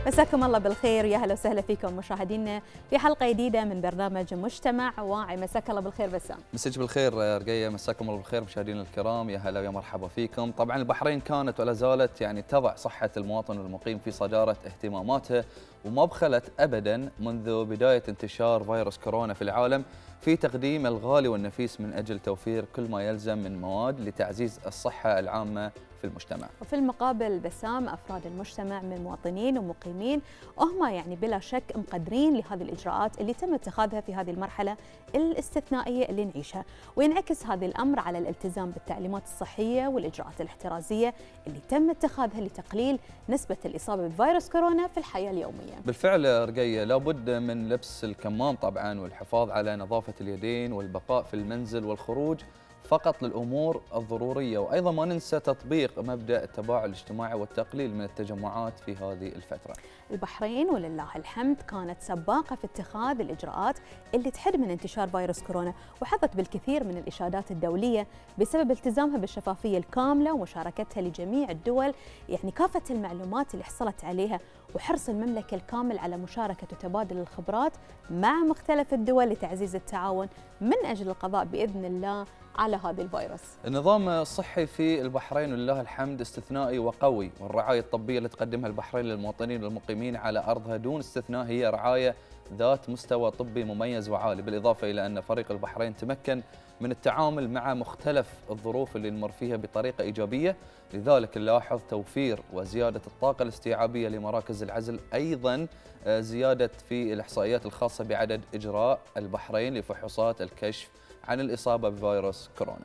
مساكم الله بالخير، يا هلا وسهلا فيكم مشاهدينا في حلقه جديده من برنامج مجتمع واعي. مساك الله بالخير بسام. مساك بالخير رقيه، مساكم الله بالخير مشاهدينا الكرام، يا هلا ويا مرحبا فيكم. طبعا البحرين كانت ولا زالت تضع صحه المواطن والمقيم في صداره اهتماماتها، وما بخلت ابدا منذ بدايه انتشار فيروس كورونا في العالم في تقديم الغالي والنفيس من اجل توفير كل ما يلزم من مواد لتعزيز الصحه العامه في المجتمع. وفي المقابل بسام، افراد المجتمع من مواطنين ومقيمين هم بلا شك مقدرين لهذه الاجراءات اللي تم اتخاذها في هذه المرحله الاستثنائيه اللي نعيشها، وينعكس هذا الامر على الالتزام بالتعليمات الصحيه والاجراءات الاحترازيه اللي تم اتخاذها لتقليل نسبه الاصابه بفيروس كورونا في الحياه اليوميه. بالفعل رقيه، لابد من لبس الكمام طبعا، والحفاظ على نظافه اليدين، والبقاء في المنزل والخروج فقط للأمور الضرورية، وأيضا ما ننسى تطبيق مبدأ التباعد الاجتماعي والتقليل من التجمعات في هذه الفترة. البحرين ولله الحمد كانت سباقة في اتخاذ الإجراءات اللي تحد من انتشار فيروس كورونا، وحظت بالكثير من الإشادات الدولية بسبب التزامها بالشفافية الكاملة ومشاركتها لجميع الدول كافة المعلومات اللي حصلت عليها، وحرص المملكة الكامل على مشاركة وتبادل الخبرات مع مختلف الدول لتعزيز التعاون من أجل القضاء بإذن الله على هذا الفيروس. النظام الصحي في البحرين ولله الحمد استثنائي وقوي، والرعاية الطبية اللي تقدمها البحرين للمواطنين والمقيمين على أرضها دون استثناء هي رعاية ذات مستوى طبي مميز وعالي، بالإضافة إلى أن فريق البحرين تمكن من التعامل مع مختلف الظروف اللي نمر فيها بطريقة إيجابية، لذلك نلاحظ توفير وزيادة الطاقة الاستيعابية لمراكز العزل، أيضا زيادة في الإحصائيات الخاصة بعدد إجراء البحرين لفحوصات الكشف عن الإصابة بفيروس كورونا.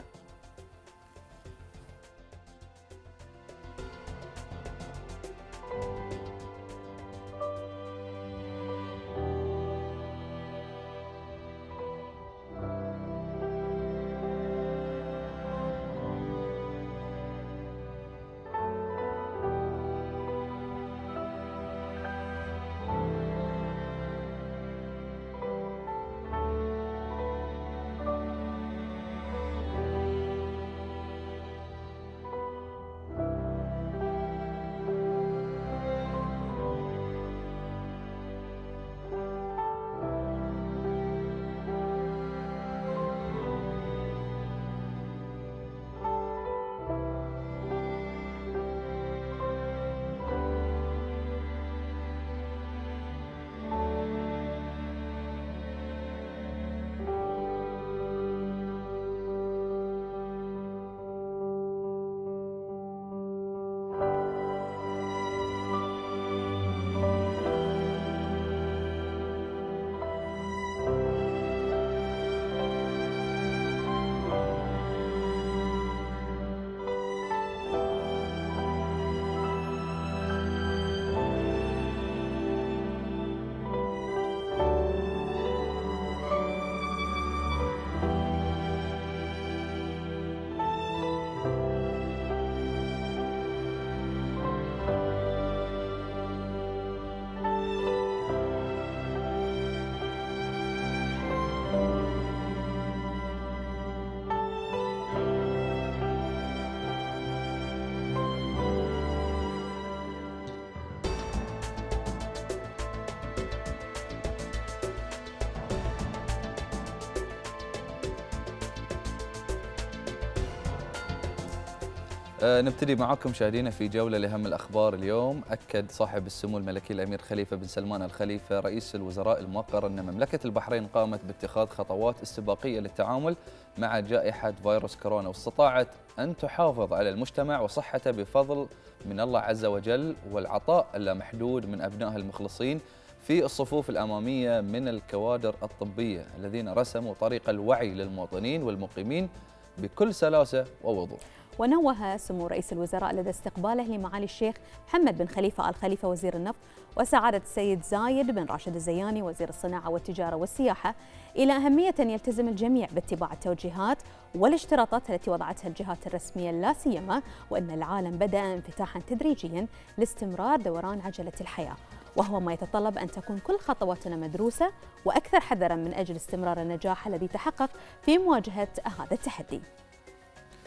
نبتدي معاكم مشاهدينا في جولة لأهم الأخبار اليوم. أكد صاحب السمو الملكي الأمير خليفة بن سلمان الخليفة رئيس الوزراء الموقر أن مملكة البحرين قامت باتخاذ خطوات استباقية للتعامل مع جائحة فيروس كورونا، واستطاعت أن تحافظ على المجتمع وصحته بفضل من الله عز وجل والعطاء اللامحدود من أبنائها المخلصين في الصفوف الأمامية من الكوادر الطبية الذين رسموا طريق الوعي للمواطنين والمقيمين بكل سلاسة ووضوح. ونوه سمو رئيس الوزراء لدى استقباله لمعالي الشيخ محمد بن خليفة آل خليفة وزير النفط وسعادة السيد زايد بن راشد الزياني وزير الصناعة والتجارة والسياحة إلى أهمية أن يلتزم الجميع باتباع التوجيهات والاشتراطات التي وضعتها الجهات الرسمية، لا سيما وأن العالم بدأ انفتاحا تدريجيا لاستمرار دوران عجلة الحياة، وهو ما يتطلب أن تكون كل خطواتنا مدروسة وأكثر حذرا من أجل استمرار النجاح الذي تحقق في مواجهة هذا التحدي.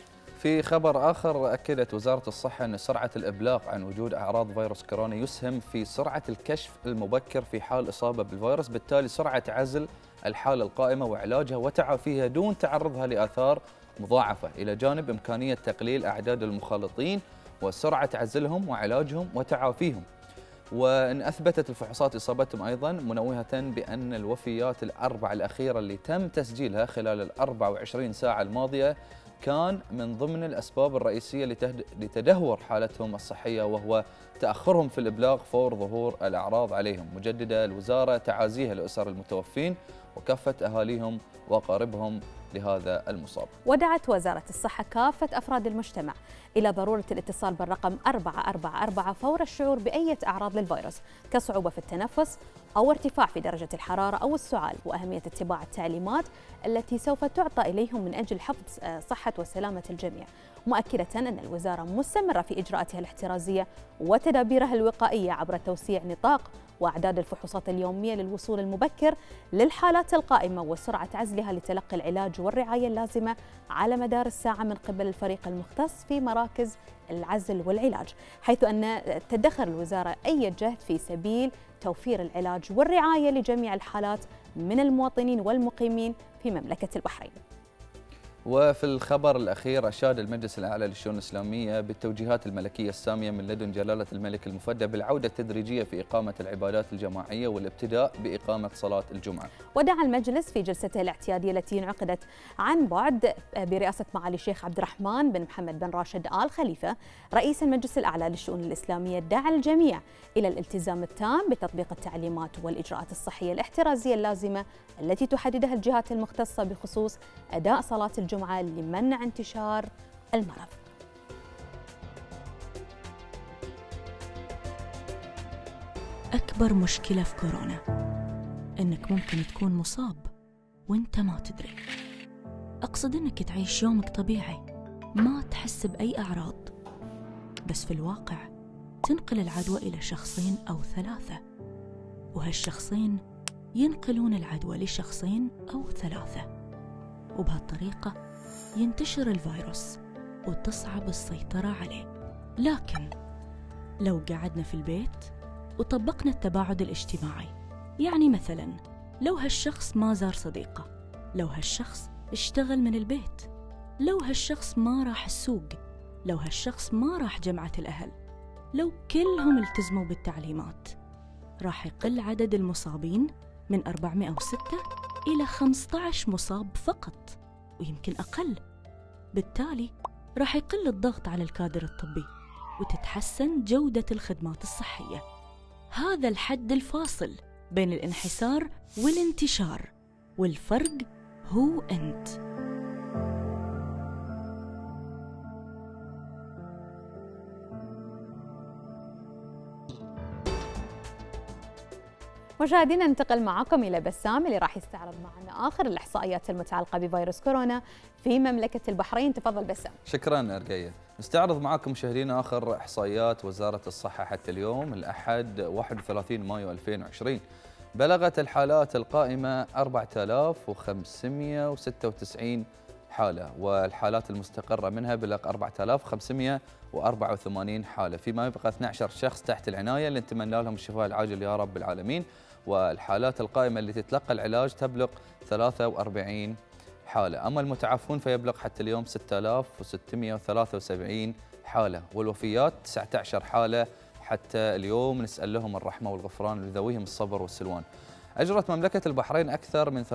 في خبر آخر، أكدت وزارة الصحة أن سرعة الإبلاغ عن وجود أعراض فيروس كورونا يسهم في سرعة الكشف المبكر في حال إصابة بالفيروس، بالتالي سرعة عزل الحالة القائمة وعلاجها وتعافيها دون تعرضها لآثار مضاعفة، إلى جانب إمكانية تقليل أعداد المخالطين وسرعة عزلهم وعلاجهم وتعافيهم. وإن أثبتت الفحوصات إصابتهم أيضا، منوهة بأن الوفيات الأربعة الأخيرة اللي تم تسجيلها خلال ال 24 ساعة الماضية كان من ضمن الأسباب الرئيسية لتدهور حالتهم الصحية، وهو تأخرهم في الإبلاغ فور ظهور الأعراض عليهم. مجددة الوزارة تعازيها لأسر المتوفين وكافة أهاليهم وأقاربهم لهذا المصاب. ودعت وزارة الصحة كافة أفراد المجتمع إلى ضرورة الاتصال بالرقم 444 فور الشعور بأي أعراض للفيروس كصعوبة في التنفس أو ارتفاع في درجة الحرارة أو السعال، وأهمية اتباع التعليمات التي سوف تعطى إليهم من أجل حفظ صحة وسلامة الجميع، مؤكدة أن الوزارة مستمرة في إجراءاتها الاحترازية وتدابيرها الوقائية عبر توسيع نطاق وأعداد الفحوصات اليومية للوصول المبكر للحالات القائمة وسرعة عزلها لتلقي العلاج والرعاية اللازمة على مدار الساعة من قبل الفريق المختص في مراكز العزل والعلاج، حيث أن تدخر الوزارة أي جهد في سبيل توفير العلاج والرعاية لجميع الحالات من المواطنين والمقيمين في مملكة البحرين. وفي الخبر الأخير، أشاد المجلس الأعلى للشؤون الإسلامية بالتوجيهات الملكية السامية من لدن جلالة الملك المفدى بالعودة التدريجية في إقامة العبادات الجماعية والابتداء بإقامة صلاة الجمعة. ودعا المجلس في جلسته الاعتيادية التي انعقدت عن بعد برئاسة معالي الشيخ عبد الرحمن بن محمد بن راشد آل خليفة رئيس المجلس الأعلى للشؤون الإسلامية، دعا الجميع إلى الالتزام التام بتطبيق التعليمات والإجراءات الصحية الاحترازية اللازمة التي تحددها الجهات المختصة بخصوص أداء صلاة الجمعة لمنع انتشار المرض. أكبر مشكلة في كورونا إنك ممكن تكون مصاب وإنت ما تدري. أقصد إنك تعيش يومك طبيعي ما تحس بأي أعراض، بس في الواقع تنقل العدوى إلى شخصين أو ثلاثة، وهالشخصين ينقلون العدوى لشخصين أو ثلاثة، وبهالطريقة ينتشر الفيروس وتصعب السيطرة عليه. لكن لو قعدنا في البيت وطبقنا التباعد الاجتماعي، يعني مثلا لو هالشخص ما زار صديقه، لو هالشخص اشتغل من البيت، لو هالشخص ما راح السوق، لو هالشخص ما راح جمعة الأهل، لو كلهم التزموا بالتعليمات، راح يقل عدد المصابين من 406 إلى 15 مصاب فقط، ويمكن أقل. بالتالي راح يقل الضغط على الكادر الطبي وتتحسن جودة الخدمات الصحية. هذا الحد الفاصل بين الانحسار والانتشار، والفرق هو أنت. مشاهدينا، ننتقل معكم إلى بسام اللي راح يستعرض معنا آخر الإحصائيات المتعلقة بفيروس كورونا في مملكة البحرين. تفضل بسام. شكرا أرقية. نستعرض معكم مشاهدينا آخر إحصائيات وزارة الصحة حتى اليوم الأحد 31 مايو 2020. بلغت الحالات القائمة 4596 حالة، والحالات المستقرة منها بلغ 4584 حالة، فيما يبقى 12 شخص تحت العناية اللي نتمنى لهم الشفاء العاجل يا رب العالمين. والحالات القائمة اللي تتلقى العلاج تبلغ 43 حالة. أما المتعافون فيبلغ حتى اليوم 6673 حالة، والوفيات 19 حالة حتى اليوم، نسأل لهم الرحمة والغفران لذويهم الصبر والسلوان. أجرت مملكة البحرين أكثر من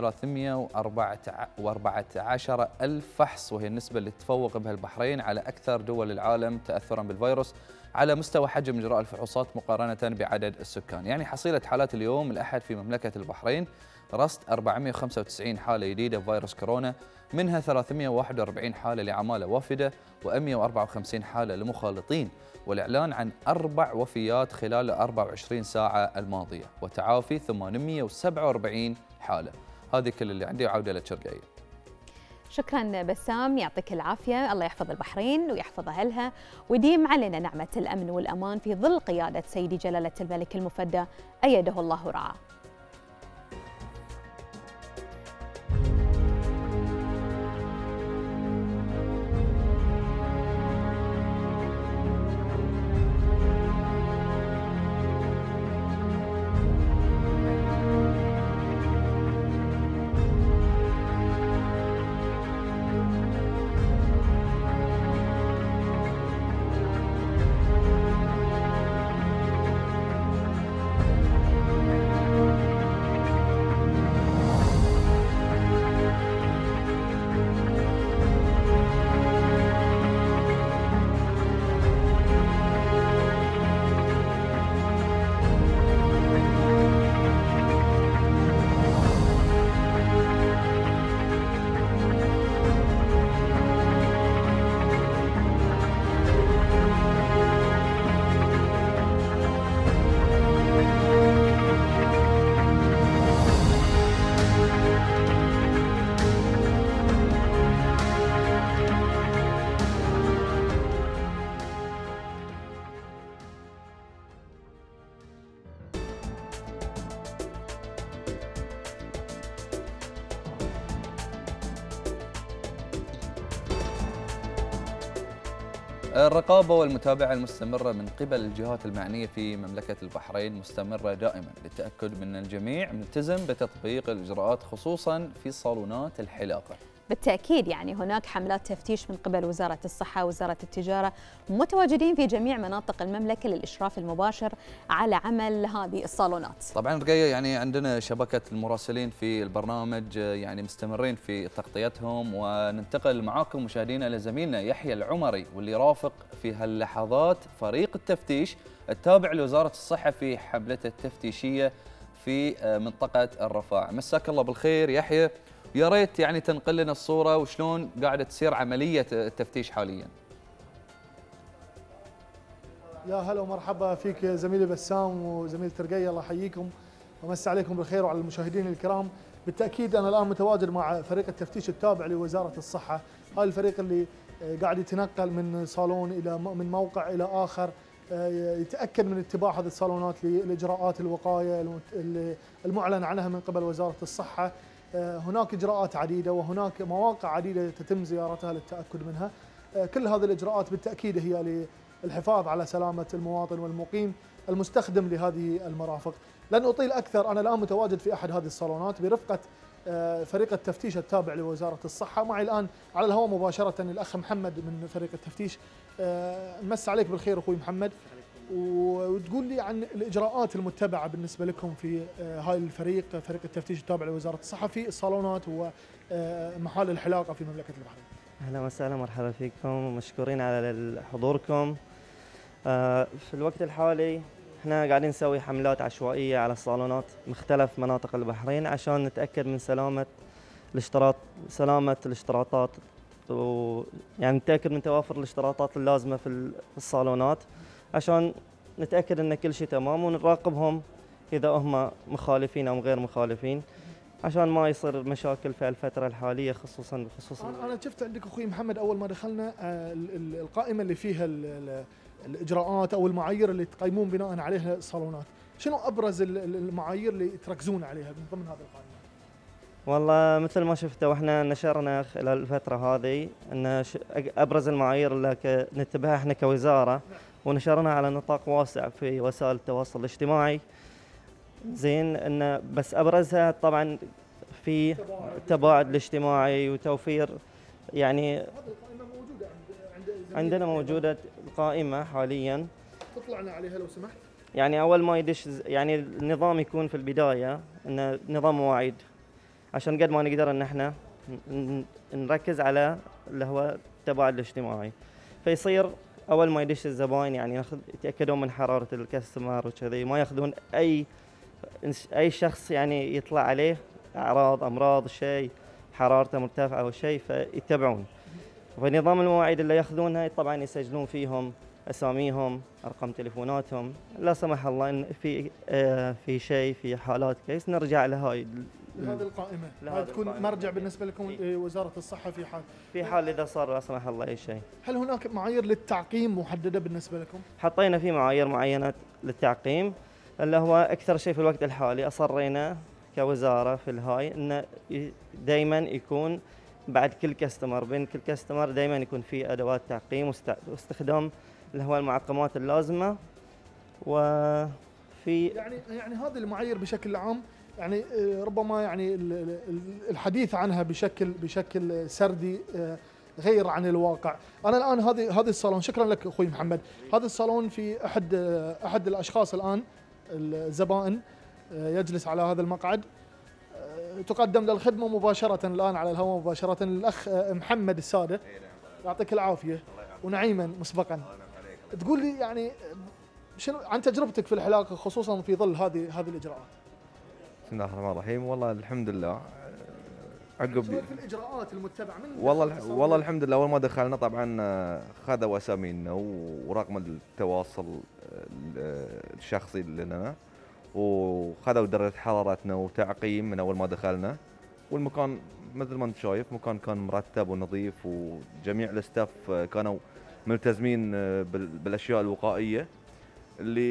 314 ألف فحص، وهي النسبة اللي تتفوق بها البحرين على أكثر دول العالم تأثراً بالفيروس على مستوى حجم إجراء الفحوصات مقارنة بعدد السكان. يعني حصيلة حالات اليوم الأحد في مملكة البحرين رصد 495 حالة جديدة بفيروس كورونا، منها 341 حالة لعمالة وافدة و154 حالة لمخالطين، والإعلان عن 4 وفيات خلال 24 ساعة الماضية، وتعافي 847 حالة. هذه كل اللي عندي، وعودة للشرقية. شكرا بسام، يعطيك العافية. الله يحفظ البحرين ويحفظ أهلها ويديم علينا نعمة الأمن والأمان في ظل قيادة سيدي جلالة الملك المفدى أيده الله ورعاه. الرقابة والمتابعة المستمرة من قبل الجهات المعنية في مملكة البحرين مستمرة دائما للتأكد من أن الجميع ملتزم بتطبيق الإجراءات خصوصا في صالونات الحلاقة. بالتأكيد يعني هناك حملات تفتيش من قبل وزارة الصحة ووزارة التجارة متواجدين في جميع مناطق المملكة للإشراف المباشر على عمل هذه الصالونات. طبعا رقية يعني عندنا شبكة المراسلين في البرنامج يعني مستمرين في تغطيتهم، وننتقل معاكم مشاهدينا لزميلنا يحيى العمري واللي رافق في هاللحظات فريق التفتيش التابع لوزارة الصحة في حملته التفتيشية في منطقة الرفاع. مساك الله بالخير يحيى، يا ريت يعني تنقل لنا الصورة وشلون قاعدة تصير عملية التفتيش حاليا. يا هلا ومرحبا فيك زميلي بسام وزميلة رقية، الله يحييكم ومسي عليكم بالخير وعلى المشاهدين الكرام. بالتأكيد أنا الآن متواجد مع فريق التفتيش التابع لوزارة الصحة، هاي الفريق اللي قاعد يتنقل من صالون إلى من موقع إلى آخر، يتأكد من اتباع هذه الصالونات للإجراءات الوقاية المعلن عنها من قبل وزارة الصحة. هناك إجراءات عديدة وهناك مواقع عديدة تتم زيارتها للتأكد منها. كل هذه الإجراءات بالتأكيد هي للحفاظ على سلامة المواطن والمقيم المستخدم لهذه المرافق. لن أطيل أكثر، أنا الآن متواجد في أحد هذه الصالونات برفقة فريق التفتيش التابع لوزارة الصحة. معي الآن على الهواء مباشرة الأخ محمد من فريق التفتيش. مس عليك بالخير أخوي محمد، وتقول لي عن الإجراءات المتبعة بالنسبة لكم في هاي الفريق، فريق التفتيش التابع لوزارة الصحة في الصالونات ومحال الحلاقة في مملكة البحرين. أهلا وسهلا، مرحبا فيكم ومشكورين على حضوركم. في الوقت الحالي احنا قاعدين نسوي حملات عشوائية على الصالونات مختلف مناطق البحرين عشان نتأكد من سلامة الاشتراطات، ويعني نتأكد من توافر الاشتراطات اللازمة في الصالونات عشان نتأكد ان كل شيء تمام، ونراقبهم اذا هم مخالفين او غير مخالفين عشان ما يصير مشاكل في الفترة الحالية خصوصا أنا شفت عندك أخوي محمد أول ما دخلنا القائمة اللي فيها الإجراءات أو المعايير اللي تقيمون بناء عليها الصالونات. شنو أبرز المعايير اللي تركزون عليها من ضمن هذه القائمة؟ والله مثل ما شفتوا واحنا نشرنا خلال الفترة هذه أن أبرز المعايير اللي نتبعها احنا كوزارة ونشرنا على نطاق واسع في وسائل التواصل الاجتماعي. زين ان بس ابرزها طبعا في التباعد الاجتماعي وتوفير، يعني عندنا موجوده القائمه حاليا، تطلعنا عليها لو سمحت. يعني اول ما يدش يعني النظام يكون في البدايه انه نظام مواعيد عشان قد ما نقدر ان احنا نركز على اللي هو التباعد الاجتماعي، فيصير اول ما يدش الزباين يعني يتاكدون من حراره الكاستمر وكذي، ما ياخذون اي شخص يعني يطلع عليه امراض شيء حرارته مرتفعه او شيء فيتبعون. فنظام المواعيد اللي ياخذونها طبعا يسجلون فيهم اساميهم، ارقام تليفوناتهم، لا سمح الله ان في شيء في حالات كيس نرجع لهاي هذه القائمه، هذه تكون مرجع بالنسبه لكم لوزاره الصحه في حال اذا صار لا سمح الله اي شيء. هل هناك معايير للتعقيم محدده بالنسبه لكم؟ حطينا في معايير معينه للتعقيم، اللي هو اكثر شيء في الوقت الحالي اصرينا كوزاره في الهاي انه دائما يكون بعد كل كاستمر، بين كل كاستمر دائما يكون في ادوات تعقيم واستخدام اللي هو المعقمات اللازمه. وفي يعني هذه المعايير بشكل عام يعني ربما يعني الحديث عنها بشكل سردي غير عن الواقع. انا الان هذه الصالون، شكرا لك اخوي محمد، هذا الصالون في احد الاشخاص الان الزبائن يجلس على هذا المقعد، تقدم له الخدمه مباشره الان على الهواء مباشره الاخ محمد الساده، يعطيك العافيه ونعيما مسبقا. تقول لي يعني شنو عن تجربتك في الحلاقه خصوصا في ظل هذه الاجراءات؟ بسم الله الرحمن الرحيم. والله الحمد لله عقب في الاجراءات المتبعه من والله الحمد لله. اول ما دخلنا طبعا خذوا اسامينا ورقم التواصل الشخصي لنا، وخذوا درجه حرارتنا وتعقيم من اول ما دخلنا، والمكان مثل ما انت شايف مكان كان مرتب ونظيف، وجميع الستاف كانوا ملتزمين بالاشياء الوقائيه اللي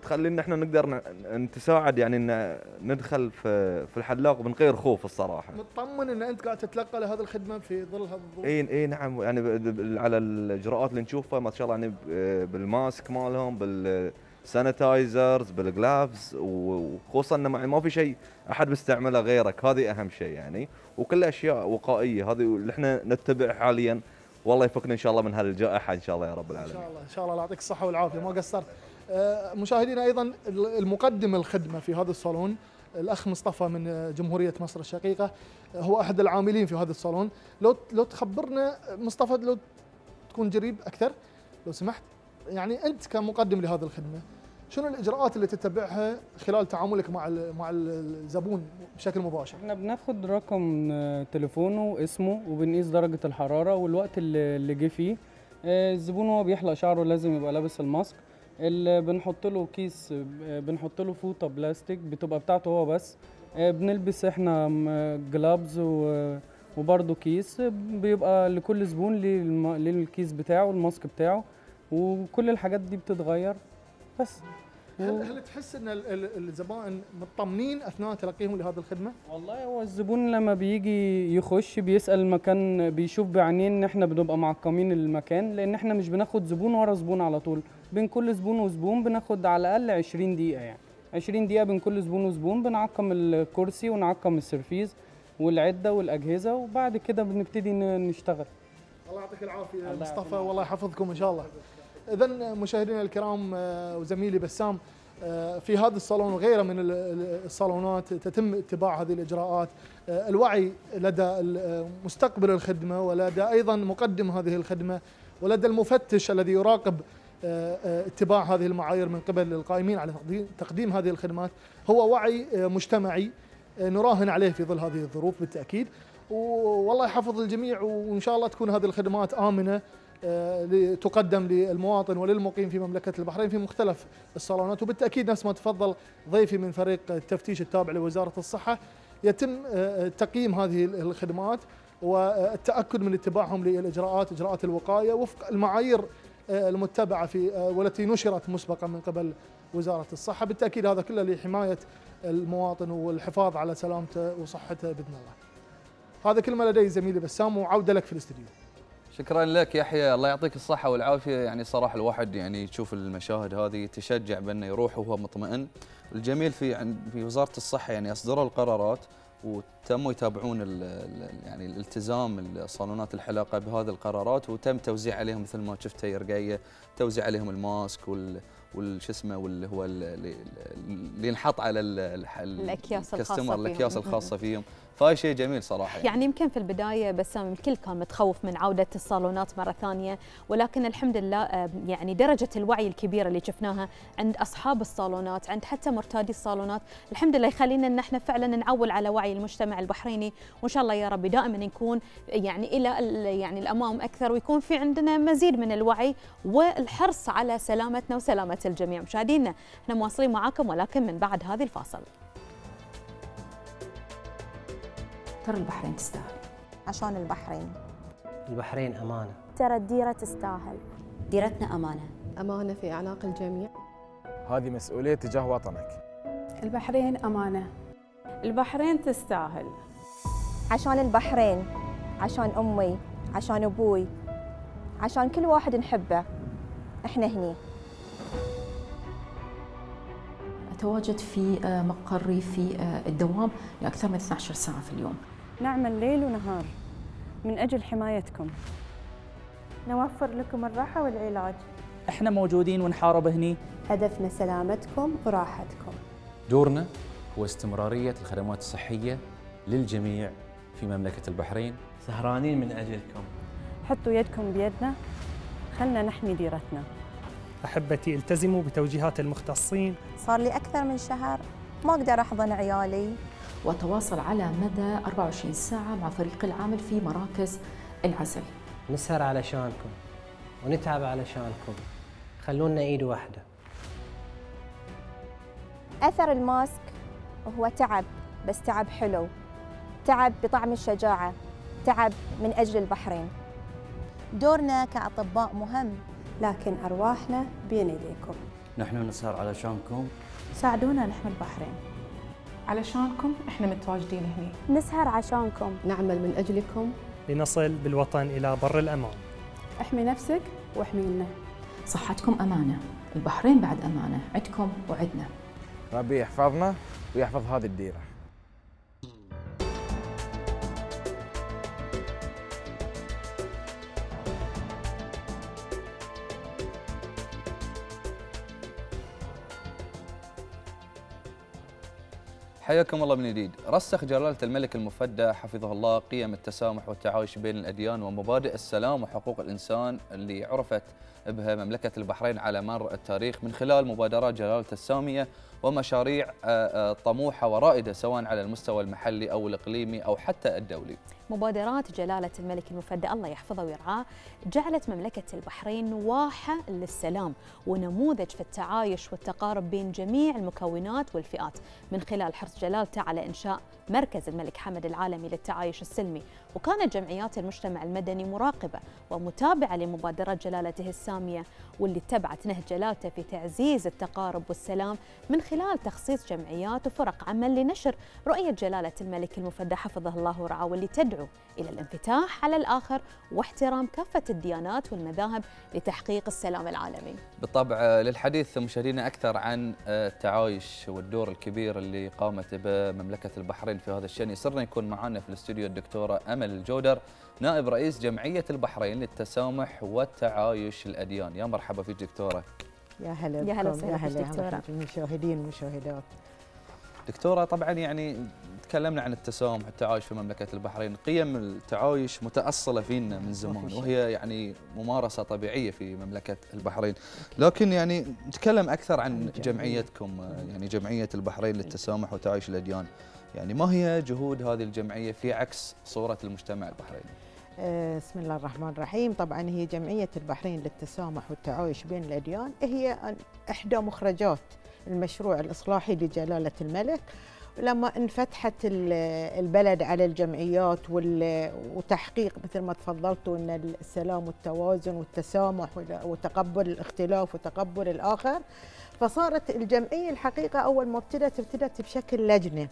تخلينا احنا نقدر نتساعد، يعني ان ندخل في الحلاق من غير خوف الصراحه. مطمن ان انت قاعد تتلقى لهذه الخدمه في ظل هذا الظروف؟ اي نعم، يعني على الاجراءات اللي نشوفها ما شاء الله، يعني بالماسك مالهم، بالسانيتايزرز، بالجلافز، وخصوصا انه ما في شيء احد بيستعمله غيرك، هذه اهم شيء يعني، وكل اشياء وقائيه هذه اللي احنا نتبع حاليا. والله يفكنا ان شاء الله من هذه الجائحه ان شاء الله يا رب العالمين. ان شاء الله ان شاء الله، الله يعطيك الصحه والعافيه، ما قصرت. مشاهدينا ايضا المقدم الخدمه في هذا الصالون الاخ مصطفى من جمهوريه مصر الشقيقه، هو احد العاملين في هذا الصالون. لو تخبرنا مصطفى، لو تكون قريب اكثر لو سمحت، يعني انت كمقدم لهذه الخدمه شنو الاجراءات اللي تتبعها خلال تعاملك مع الزبون بشكل مباشر؟ احنا بناخد رقم تليفونه واسمه، وبنقيس درجه الحراره والوقت اللي جه فيه. الزبون وهو بيحلق شعره لازم يبقى لابس الماسك. اللي بنحط له كيس، بنحط له فوطه بلاستيك بتبقى بتاعته هو بس. بنلبس احنا جلابز وبرده كيس بيبقى لكل زبون للكيس بتاعه والماسك بتاعه، وكل الحاجات دي بتتغير بس. هل تحس ان الزبائن مطمنين اثناء تلقيهم لهذه الخدمه؟ والله هو الزبون لما بيجي يخش بيسال المكان، بيشوف بعينين ان احنا بنبقى معقمين المكان، لان احنا مش بناخد زبون ورا زبون على طول، بين كل زبون وزبون بناخد على الاقل 20 دقيقه، يعني 20 دقيقه بين كل زبون وزبون بنعقم الكرسي ونعقم السرفيز والعده والاجهزه، وبعد كده بنبتدي نشتغل. الله يعطيك العافيه مصطفى، والله يحفظكم ان شاء الله. إذا مشاهدينا الكرام وزميلي بسام، في هذا الصالون وغيره من الصالونات تتم اتباع هذه الإجراءات. الوعي لدى مستقبل الخدمة ولدى أيضا مقدم هذه الخدمة ولدى المفتش الذي يراقب اتباع هذه المعايير من قبل القائمين على تقديم هذه الخدمات، هو وعي مجتمعي نراهن عليه في ظل هذه الظروف بالتأكيد. والله يحفظ الجميع، وإن شاء الله تكون هذه الخدمات آمنة تقدم للمواطن وللمقيم في مملكة البحرين في مختلف الصالونات. وبالتأكيد نفس ما تفضل ضيفي من فريق التفتيش التابع لوزارة الصحة، يتم تقييم هذه الخدمات والتأكد من اتباعهم للإجراءات، إجراءات الوقاية وفق المعايير المتبعة والتي نشرت مسبقا من قبل وزارة الصحة. بالتأكيد هذا كله لحماية المواطن والحفاظ على سلامته وصحته بإذن الله. هذا كل ما لدي زميلي بسام، وعودة لك في الاستديو. شكرا لك يحيى، الله يعطيك الصحة والعافية. يعني صراحة الواحد يعني يشوف المشاهد هذه تشجع بأنه يروح وهو مطمئن. الجميل في وزارة الصحة يعني أصدروا القرارات وتموا يتابعون يعني الالتزام الصالونات الحلاقة بهذه القرارات، وتم توزيع عليهم مثل ما شفت يا رقية، توزيع عليهم الماسك والش اسمه واللي هو اللي ينحط على الأكياس الخاصة فيهم. فهاي شيء جميل صراحة. يعني يمكن في البداية بسام الكل كان متخوف من عودة الصالونات مرة ثانية، ولكن الحمد لله يعني درجة الوعي الكبيرة اللي شفناها عند أصحاب الصالونات، عند حتى مرتادي الصالونات، الحمد لله يخلينا أن احنا فعلا نعول على وعي المجتمع البحريني، وإن شاء الله يا رب دائما نكون يعني إلى يعني الأمام أكثر، ويكون في عندنا مزيد من الوعي والحرص على سلامتنا وسلامة الجميع. مشاهدينا احنا مواصلين معاكم ولكن من بعد هذه الفاصل. ترى البحرين تستاهل. عشان البحرين أمانة. ترى الديرة تستاهل. ديرتنا أمانة. أمانة في أعناق الجميع. هذه مسؤولية تجاه وطنك. البحرين أمانة. البحرين تستاهل. عشان البحرين، عشان أمي، عشان أبوي، عشان كل واحد نحبه، إحنا هني. أتواجد في مقري في الدوام لأكثر من 12 ساعة في اليوم. نعمل ليل ونهار من أجل حمايتكم. نوفر لكم الراحة والعلاج. احنا موجودين ونحارب هني. هدفنا سلامتكم وراحتكم. دورنا هو استمرارية الخدمات الصحية للجميع في مملكة البحرين. سهرانين من أجلكم. حطوا يدكم بيدنا، خلنا نحمي ديرتنا. أحبتي التزموا بتوجيهات المختصين. صار لي أكثر من شهر ما أقدر أحضن عيالي. وأتواصل على مدى 24 ساعة مع فريق العمل في مراكز العزل. نسهر علشانكم ونتعب علشانكم، خلونا إيد واحدة. أثر الماسك هو تعب، بس تعب حلو، تعب بطعم الشجاعة، تعب من أجل البحرين. دورنا كأطباء مهم، لكن أرواحنا بين يديكم. نحن نسهر علشانكم. ساعدونا نحمي البحرين. علشانكم احنا متواجدين هنا. نسهر عشانكم. نعمل من أجلكم لنصل بالوطن إلى بر الأمان. احمي نفسك واحمينا. صحتكم أمانة، البحرين بعد أمانة، عندكم وعدنا. ربي يحفظنا ويحفظ هذه الديرة. حياكم الله من جديد. رسخ جلالة الملك المفدى حفظه الله قيم التسامح والتعايش بين الأديان ومبادئ السلام وحقوق الإنسان اللي عرفت بها مملكة البحرين على مر التاريخ من خلال مبادرات جلالته السامية ومشاريع طموحة ورائدة سواء على المستوى المحلي أو الإقليمي أو حتى الدولي. مبادرات جلالة الملك المفدى الله يحفظه ويرعاه جعلت مملكة البحرين واحة للسلام ونموذج في التعايش والتقارب بين جميع المكونات والفئات من خلال حرص جلالته على إنشاء مركز الملك حمد العالمي للتعايش السلمي. وكانت جمعيات المجتمع المدني مراقبة ومتابعة لمبادرات جلالته السامية واللي اتبعت نهج جلالته في تعزيز التقارب والسلام من خلال تخصيص جمعيات وفرق عمل لنشر رؤية جلالة الملك المفدى حفظه الله ورعاه واللي تدعو إلى الانفتاح على الآخر واحترام كافة الديانات والمذاهب لتحقيق السلام العالمي. بالطبع للحديث مشاهدينا أكثر عن التعايش والدور الكبير اللي قامت به مملكة البحرين في هذا الشأن يسرنا يكون معنا في الاستوديو الدكتورة أمل الجودر نائب رئيس جمعية البحرين للتسامح والتعايش الأديان. يا مرحبا فيك دكتورة. يا هلا بكم. يا هلا وسهلا فيك دكتورة. المشاهدين والمشاهدات. دكتورة طبعا يعني تكلمنا عن التسامح والتعايش في مملكة البحرين، قيم التعايش متأصلة فينا من زمان وهي يعني ممارسة طبيعية في مملكة البحرين، لكن يعني نتكلم أكثر عن جمعيتكم يعني جمعية البحرين للتسامح وتعايش الأديان، يعني ما هي جهود هذه الجمعية في عكس صورة المجتمع البحريني؟ بسم الله الرحمن الرحيم. طبعا هي جمعية البحرين للتسامح والتعايش بين الأديان هي إحدى مخرجات المشروع الإصلاحي لجلالة الملك. لما انفتحت البلد على الجمعيات وتحقيق مثل ما تفضلتوا ان السلام والتوازن والتسامح وتقبل الاختلاف وتقبل الآخر، فصارت الجمعية الحقيقة أول ما ابتدت بشكل لجنة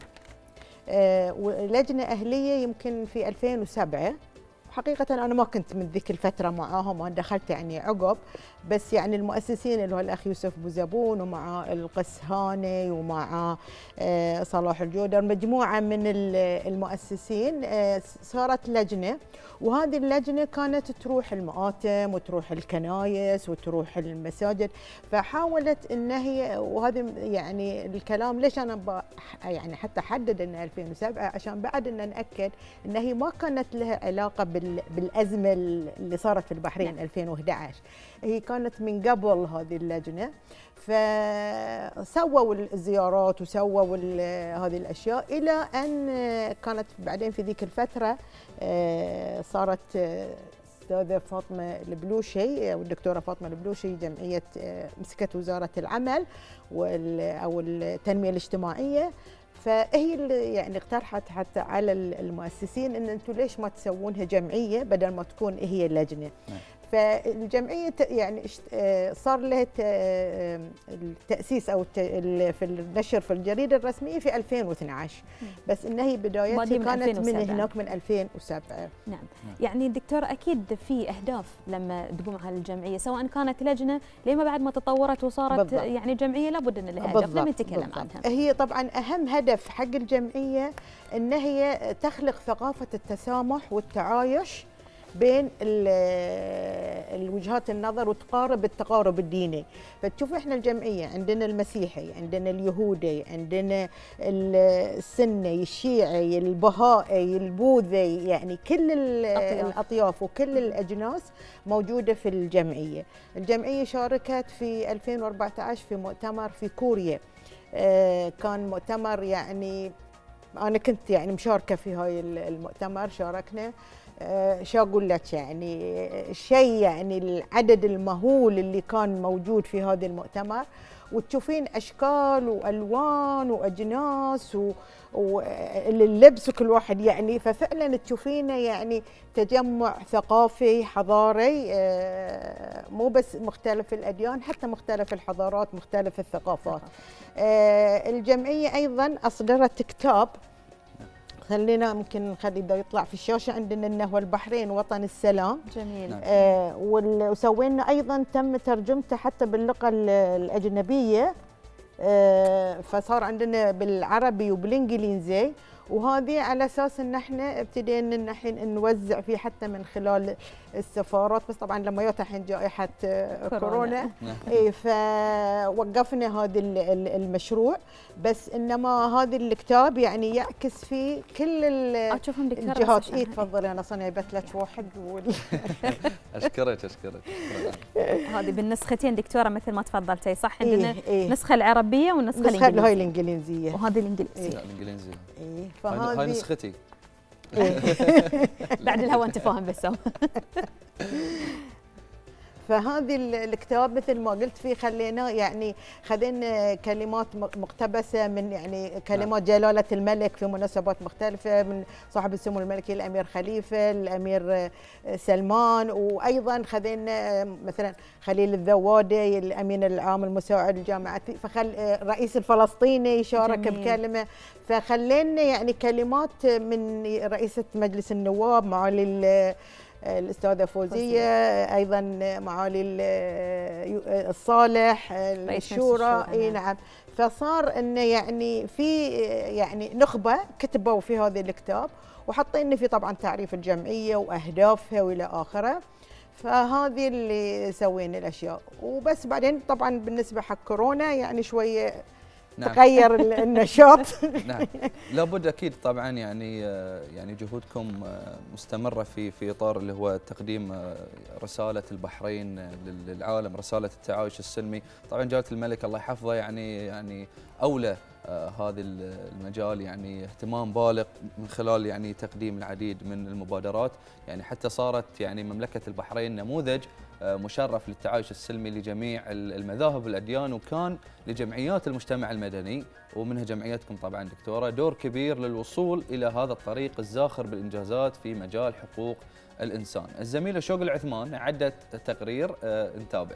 ولجنة أهلية يمكن في 2007. حقيقة أنا ما كنت من ذيك الفترة معاهم، وأنا دخلت يعني عقب، بس يعني المؤسسين اللي هو الأخ يوسف بوزبون ومع القس هاني ومع صلاح الجودر مجموعة من المؤسسين صارت لجنة، وهذه اللجنة كانت تروح المآتم وتروح الكنايس وتروح المساجد، فحاولت إن هي وهذا يعني الكلام ليش أنا يعني حتى حدد إن 2007 عشان بعد إن نأكد إن هي ما كانت لها علاقة بالأزمة اللي صارت في البحرين 2011، هي كانت من قبل هذه اللجنة، فسووا الزيارات وسووا هذه الأشياء إلى أن كانت بعدين في ذيك الفترة صارت الأستاذة فاطمة البلوشي والدكتورة فاطمة البلوشي جمعية مسكت وزارة العمل أو التنمية الاجتماعية، فهي اللي يعني اقترحت حتى على المؤسسين ان انتم ليش ما تسوونها جمعيه بدل ما تكون هي اللجنه. فالجمعيه يعني صار لها التاسيس او في النشر في الجريده الرسميه في 2012، بس ان هي بدايتها كانت من هناك من 2007. نعم. يعني دكتوره اكيد في اهداف لما تقوم على الجمعيه سواء كانت لجنه لما بعد ما تطورت وصارت بالضبط. يعني جمعيه لابد ان لها اهداف لما نتكلم عنها. هي طبعا اهم هدف حق الجمعيه ان هي تخلق ثقافه التسامح والتعايش بين الوجهات النظر وتقارب التقارب الديني. فتشوف احنا الجمعيه عندنا المسيحي، عندنا اليهودي، عندنا السني، الشيعي، البهائي، البوذي، يعني كل الاطياف وكل الاجناس موجوده في الجمعيه. الجمعيه شاركت في 2014 في مؤتمر في كوريا، كان مؤتمر يعني انا كنت يعني مشاركه في هاي المؤتمر، شاركنا شو اقول لك يعني شيء يعني العدد المهول اللي كان موجود في هذا المؤتمر، وتشوفين اشكال والوان واجناس واللبس كل واحد يعني، ففعلا تشوفينه يعني تجمع ثقافي حضاري، مو بس مختلف الاديان، حتى مختلف الحضارات، مختلف الثقافات. الجمعيه ايضا اصدرت كتاب، خلينا ممكن نخلي ده يطلع في الشاشه عندنا، انه هو البحرين وطن السلام. جميل. وسوينا ايضا تم ترجمته حتى باللغه الاجنبيه، فصار عندنا بالعربي وبالانجليزي، وهذه على اساس ان احنا ابتدينا ان الحين نوزع فيه حتى من خلال السفارات، بس طبعا لما جت الحين جائحه كورونا اي فوقفنا هذا المشروع، بس انما هذا الكتاب يعني يعكس فيه كل الجهات. اي تفضلي، انا صنعت لك واحد اشكرك. هذه بالنسختين دكتوره مثل ما تفضلتي، صح؟ عندنا النسخه العربيه والنسخه الانجليزيه. هاي الانجليزيه وهذه الانجليزيه. الانجليزيه. فهذه هاي نسختي. بعد الهوا انت فاهم بس. فهذه الكتاب مثل ما قلت فيه خلينا يعني خذينا كلمات مقتبسه من يعني كلمات جلاله الملك في مناسبات مختلفه، من صاحب السمو الملكي الامير خليفه، الامير سلمان، وايضا خذينا مثلا خليل الذوادي الامين العام المساعد للجامعه، الرئيس الفلسطيني شارك بكلمه، فخلينا يعني كلمات من رئيسه مجلس النواب معالي الأستاذة فوزية، أيضا معالي الصالح الشورى. اي نعم. فصار انه يعني في يعني نخبة كتبوا في هذا الكتاب، وحطينا فيه طبعا تعريف الجمعية وأهدافها وإلى آخره. فهذه اللي سوينا الأشياء، وبس بعدين طبعا بالنسبة حق كورونا يعني شوية تغير النشاط. نعم، لابد اكيد طبعا يعني جهودكم مستمره في اطار اللي هو تقديم رساله البحرين للعالم، رساله التعايش السلمي. طبعا جلاله الملك الله يحفظه يعني اولى هذا المجال يعني اهتمام بالغ من خلال يعني تقديم العديد من المبادرات، يعني حتى صارت يعني مملكه البحرين نموذج مشرف للتعايش السلمي لجميع المذاهب والاديان، وكان لجمعيات المجتمع المدني ومنها جمعيتكم طبعا دكتوره دور كبير للوصول الى هذا الطريق الزاخر بالانجازات في مجال حقوق الانسان. الزميله شوق العثمان عدت تقرير نتابع.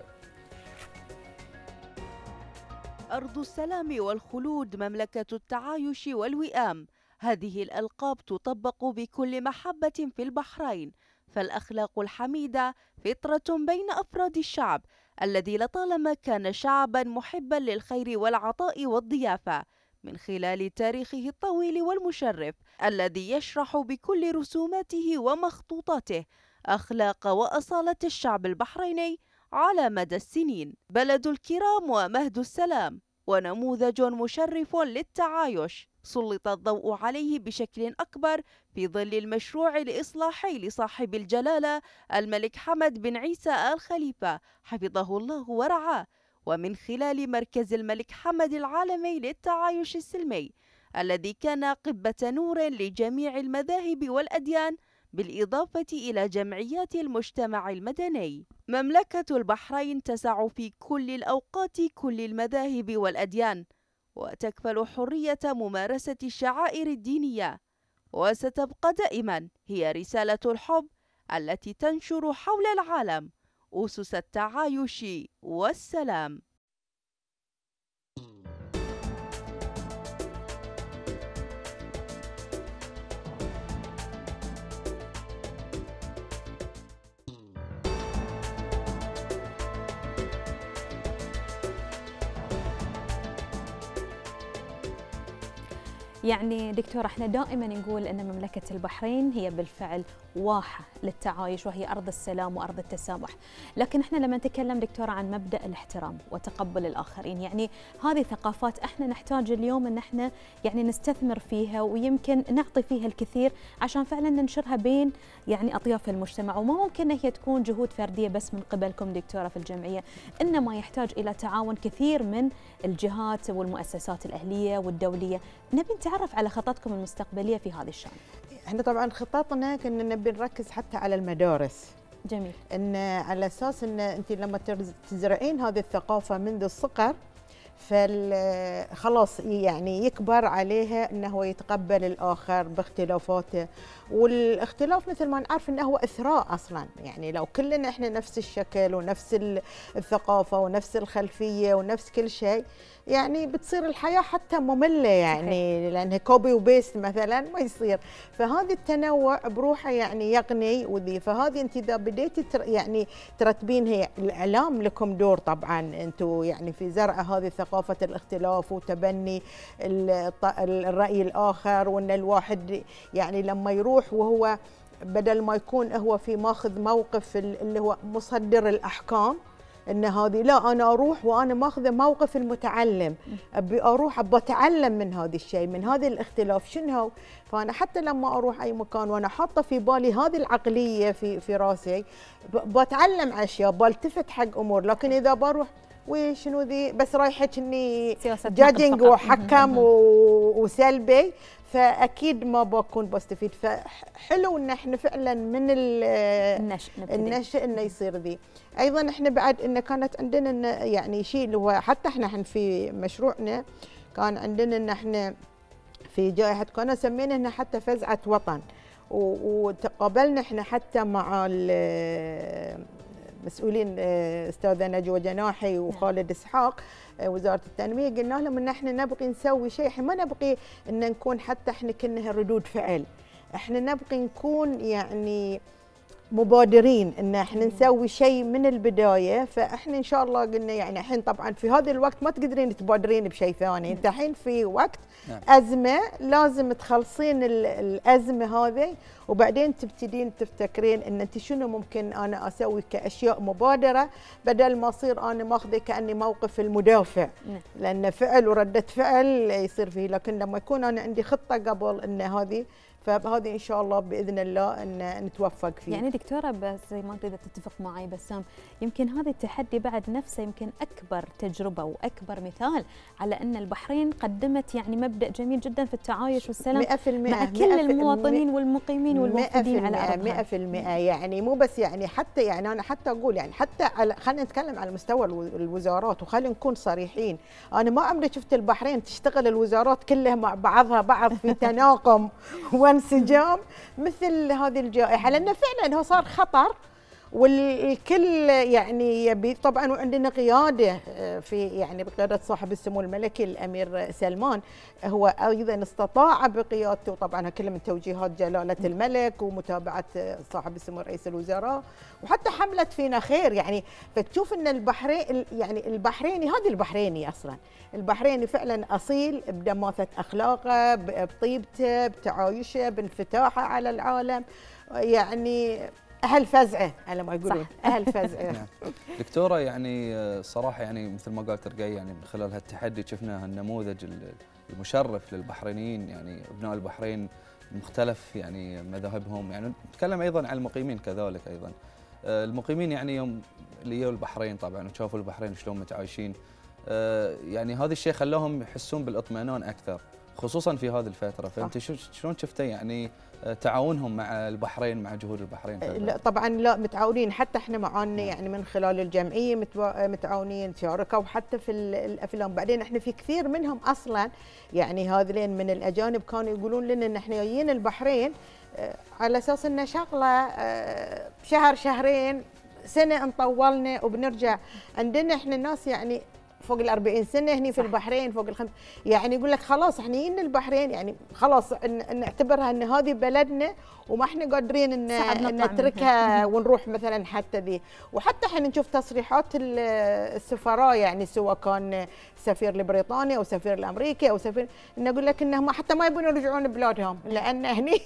أرض السلام والخلود، مملكة التعايش والوئام، هذه الألقاب تطبق بكل محبة في البحرين، فالأخلاق الحميدة فطرة بين أفراد الشعب الذي لطالما كان شعبا محبا للخير والعطاء والضيافة، من خلال تاريخه الطويل والمشرف الذي يشرح بكل رسوماته ومخطوطاته أخلاق وأصالة الشعب البحريني على مدى السنين. بلد الكرام ومهد السلام، ونموذج مشرف للتعايش سلط الضوء عليه بشكل أكبر في ظل المشروع الإصلاحي لصاحب الجلالة الملك حمد بن عيسى آل خليفة حفظه الله ورعاه، ومن خلال مركز الملك حمد العالمي للتعايش السلمي الذي كان قبة نور لجميع المذاهب والأديان، بالإضافة إلى جمعيات المجتمع المدني. مملكة البحرين تسع في كل الأوقات كل المذاهب والأديان، وتكفل حرية ممارسة الشعائر الدينية، وستبقى دائما هي رسالة الحب التي تنشر حول العالم أسس التعايش والسلام. يعني دكتورة احنا دائما نقول ان مملكة البحرين هي بالفعل واحة للتعايش، وهي أرض السلام وأرض التسامح، لكن احنا لما نتكلم دكتورة عن مبدأ الاحترام وتقبل الآخرين، يعني هذه ثقافات احنا نحتاج اليوم ان احنا يعني نستثمر فيها، ويمكن نعطي فيها الكثير عشان فعلا ننشرها بين يعني أطياف المجتمع، وما ممكن هي تكون جهود فردية بس من قبلكم دكتورة في الجمعية، إنما يحتاج إلى تعاون كثير من الجهات والمؤسسات الأهلية والدولية. نبي نتعرف على خططكم المستقبلية في هذا الشأن. احنا طبعا خططنا كنا نبي نركز حتى على المدارس. جميل. ان على اساس ان انت لما تزرعين هذه الثقافه منذ الصغر خلاص يعني يكبر عليها انه هو يتقبل الاخر باختلافاته. والاختلاف مثل ما نعرف انه هو اثراء اصلا، يعني لو كلنا احنا نفس الشكل ونفس الثقافه ونفس الخلفيه ونفس كل شيء، يعني بتصير الحياه حتى ممله، يعني لانها كوبي وبيست مثلا ما يصير. فهذا التنوع بروحه يعني يغني وذي. فهذه انت اذا بديتي يعني ترتبينها، الاعلام لكم دور طبعا انتم يعني في زرع هذه ثقافه الاختلاف وتبني الراي الاخر، وان الواحد يعني لما يروح وهو بدل ما يكون هو في ماخذ موقف اللي هو مصدر الاحكام، ان هذه لا، انا اروح وانا ماخذه موقف المتعلم، ابي اروح ابى اتعلم من هذا الشيء، من هذا الاختلاف شنو هو. فانا حتى لما اروح اي مكان وانا حاطه في بالي هذه العقليه في راسي، بتعلم اشياء، بلتفت حق امور. لكن اذا بروح وشنو ذي بس رايحه اني جادجنج وحكم وسلبي، فاكيد ما بكون بستفيد. فحلو ان احنا فعلا من النشء انه يصير ذي. ايضا احنا بعد انه كانت عندنا يعني شيء اللي هو حتى احنا في مشروعنا كان عندنا ان احنا في جائحه كورونا سمينا انها حتى فزعه وطن، وتقابلنا احنا حتى مع مسؤولين استاذه نجوى جناحي وخالد اسحاق وزاره التنميه، قلنا لهم ان احنا نبغي نسوي شيء، احنا ما نبغي ان نكون حتى احنا كنا ردود فعل، احنا نبغي نكون يعني مبادرين ان احنا نسوي شيء من البدايه. فاحنا ان شاء الله قلنا يعني الحين طبعا في هذا الوقت ما تقدرين تبادرين بشيء ثاني، انت الحين في وقت ازمه لازم تخلصين الازمه هذه، وبعدين تبتدين تفتكرين ان انت شنو ممكن انا اسوي كاشياء مبادره، بدل ما اصير انا ماخذه كاني موقف المدافع، لان فعل ورده فعل يصير فيه. لكن لما يكون انا عندي خطه قبل ان هذه، فهذه ان شاء الله باذن الله ان نتوفق فيه. يعني دكتوره بس زي ما تقدر تتفق معي بسام، يمكن هذا التحدي بعد نفسه يمكن اكبر تجربه واكبر مثال على ان البحرين قدمت يعني مبدا جميل جدا في التعايش والسلام 100% مع كل المواطنين والمقيمين والموجودين على ارضها. 100% يعني مو بس يعني حتى يعني انا حتى اقول يعني حتى خلينا نتكلم على مستوى الوزارات وخلينا نكون صريحين، انا ما عمري شفت البحرين تشتغل الوزارات كلها مع بعض في تناغم وانسجام مثل هذه الجائحه، لانه فعلا هو صار خطر والكل يعني يبي. طبعا وعندنا قياده في يعني بقياده صاحب السمو الملكي الامير سلمان، هو ايضا استطاع بقيادته، طبعا كله من توجيهات جلاله الملك ومتابعه صاحب السمو رئيس الوزراء، وحتى حملت فينا خير. يعني فتشوف ان البحرين يعني البحريني، هذا البحريني اصلا، البحريني فعلا اصيل بدماثه اخلاقه، بطيبته، بتعايشه، بانفتاحه على العالم، يعني اهل فزعه على ما يقولون، اهل فزعه. نعم. دكتوره يعني صراحه يعني مثل ما قالت رقية، يعني من خلال هالتحدي شفنا النموذج المشرف للبحرينيين، يعني ابناء البحرين مختلف يعني مذاهبهم، يعني نتكلم ايضا عن المقيمين كذلك. ايضا المقيمين يعني يوم اللي يجوا البحرين طبعا وشافوا البحرين شلون متعايشين، يعني هذا الشيء خلاهم يحسون بالاطمئنان اكثر خصوصا في هذه الفتره. فانت شلون شفتي يعني تعاونهم مع البحرين، مع جهود البحرين؟ لا طبعا لا متعاونين، حتى احنا معانا يعني من خلال الجمعيه متعاونين، شاركوا حتى في الافلام. بعدين احنا في كثير منهم اصلا يعني هذولين من الاجانب كانوا يقولون لنا ان احنا جايين البحرين على اساس انه شغله شهر شهرين سنه نطولنا وبنرجع. عندنا احنا الناس يعني فوق ال40 سنه هني في البحرين، فوق يعني يقول لك خلاص احنا جينا البحرين، يعني خلاص نعتبرها ان هذه بلدنا وما احنا قادرين ان نتركها ونروح مثلا حتى ذي. وحتى احنا نشوف تصريحات السفراء، يعني سواء كان سفير لبريطانيا او سفير الامريكي او سفير، انه يقول لك انهم حتى ما يبون يرجعون بلادهم، لان هني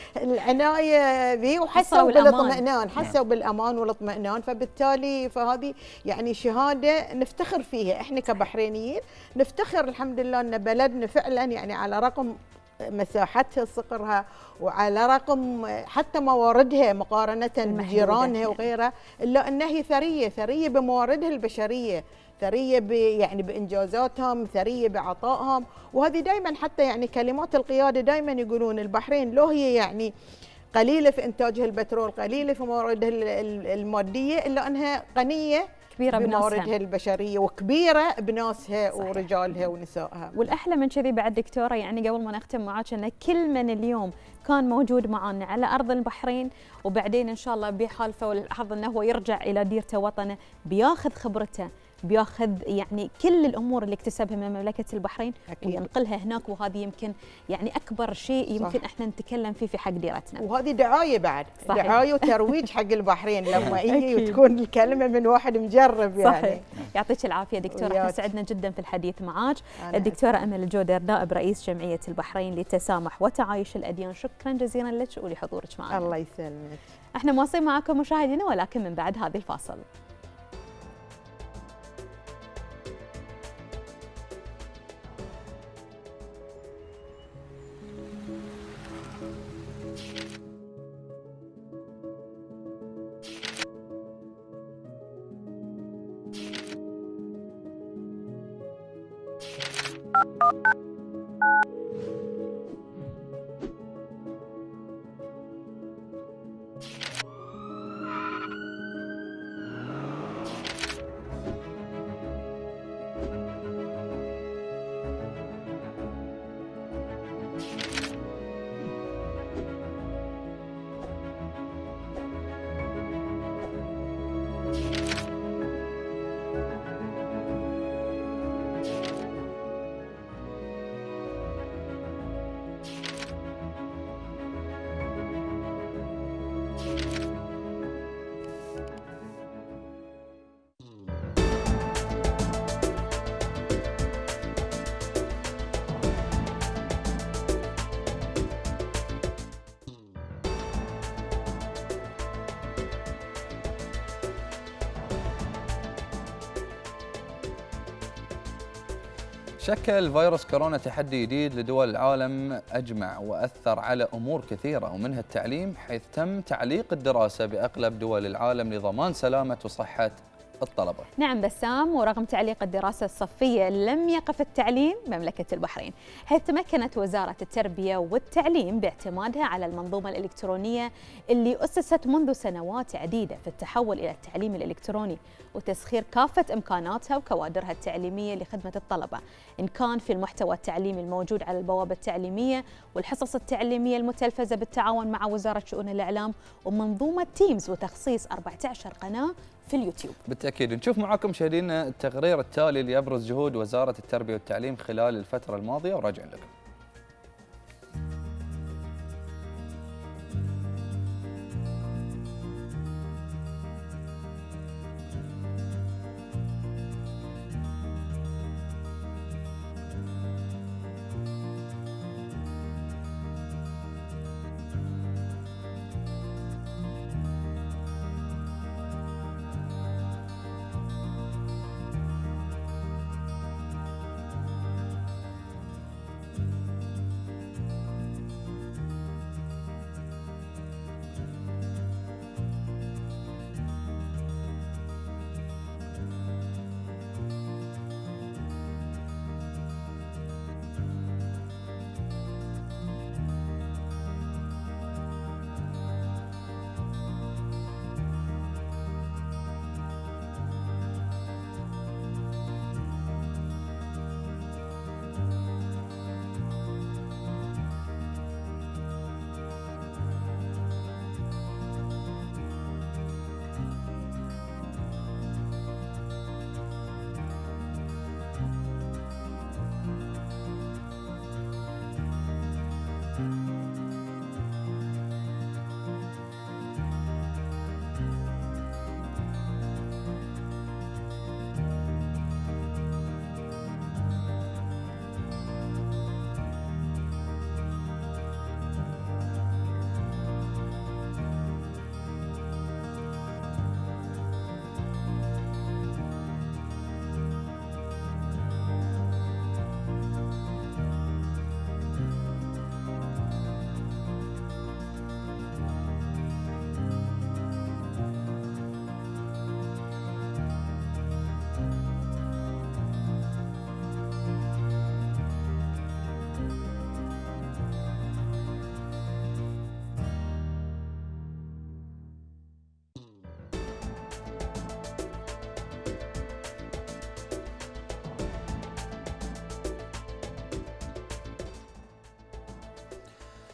العنايه ذي وحسوا بالاطمئنان، حسوا بالامان والاطمئنان. فبالتالي فهذه يعني شهاده نفتخر فيها احنا كبحرينيين، نفتخر الحمد لله ان بلدنا فعلا يعني على رقم مساحتها صقرها وعلى رقم حتى مواردها مقارنه بجيرانها وغيرها، الا انها هي ثريه بمواردها البشريه، ثريه يعني بانجازاتهم، ثريه بعطائهم. وهذه دائما حتى يعني كلمات القياده دائما يقولون البحرين لو هي يعني قليله في انتاجها البترول، قليله في مواردها الماديه، الا انها غنيه كبيرة بمواردها البشريه وكبيره بناسها صحيح. ورجالها ونسائها. والاحلى من كذي بعد دكتوره، يعني قبل ما نختم معاك، ان كل من اليوم كان موجود معنا على ارض البحرين وبعدين ان شاء الله بحالفه والحظ انه هو يرجع الى ديرته وطنه، بياخذ خبرته، بياخذ يعني كل الامور اللي اكتسبها من مملكه البحرين أكيد. وينقلها هناك، وهذه يمكن يعني اكبر شيء يمكن احنا نتكلم فيه في حق ديرتنا. وهذه دعايه بعد، صحيح. دعايه وترويج حق البحرين لما يجي وتكون الكلمه من واحد مجرب يعني. صحيح. يعطيك العافيه دكتوره، احنا سعدنا جدا في الحديث معاك. الدكتوره امل الجودر، نائب رئيس جمعيه البحرين للتسامح وتعايش الاديان، شكرا جزيلا لك ولحضورك معنا. الله يسلمك. احنا مواصلين معكم مشاهدينا، ولكن من بعد هذه الفاصل. شكل فيروس كورونا تحدي جديد لدول العالم أجمع، وأثر على أمور كثيرة ومنها التعليم، حيث تم تعليق الدراسة بأغلب دول العالم لضمان سلامة وصحة الطلبة. نعم بسام، ورغم تعليق الدراسة الصفية لم يقف التعليم مملكة البحرين، حيث تمكنت وزارة التربية والتعليم باعتمادها على المنظومة الإلكترونية اللي أسست منذ سنوات عديدة في التحول إلى التعليم الإلكتروني وتسخير كافة إمكاناتها وكوادرها التعليمية لخدمة الطلبة، إن كان في المحتوى التعليمي الموجود على البوابة التعليمية والحصص التعليمية المتلفزة بالتعاون مع وزارة شؤون الإعلام ومنظومة تيمز وتخصيص 14 قناة في اليوتيوب. بالتأكيد نشوف معاكم مشاهدينا التقرير التالي ليبرز جهود وزارة التربية والتعليم خلال الفترة الماضية وراجع لكم.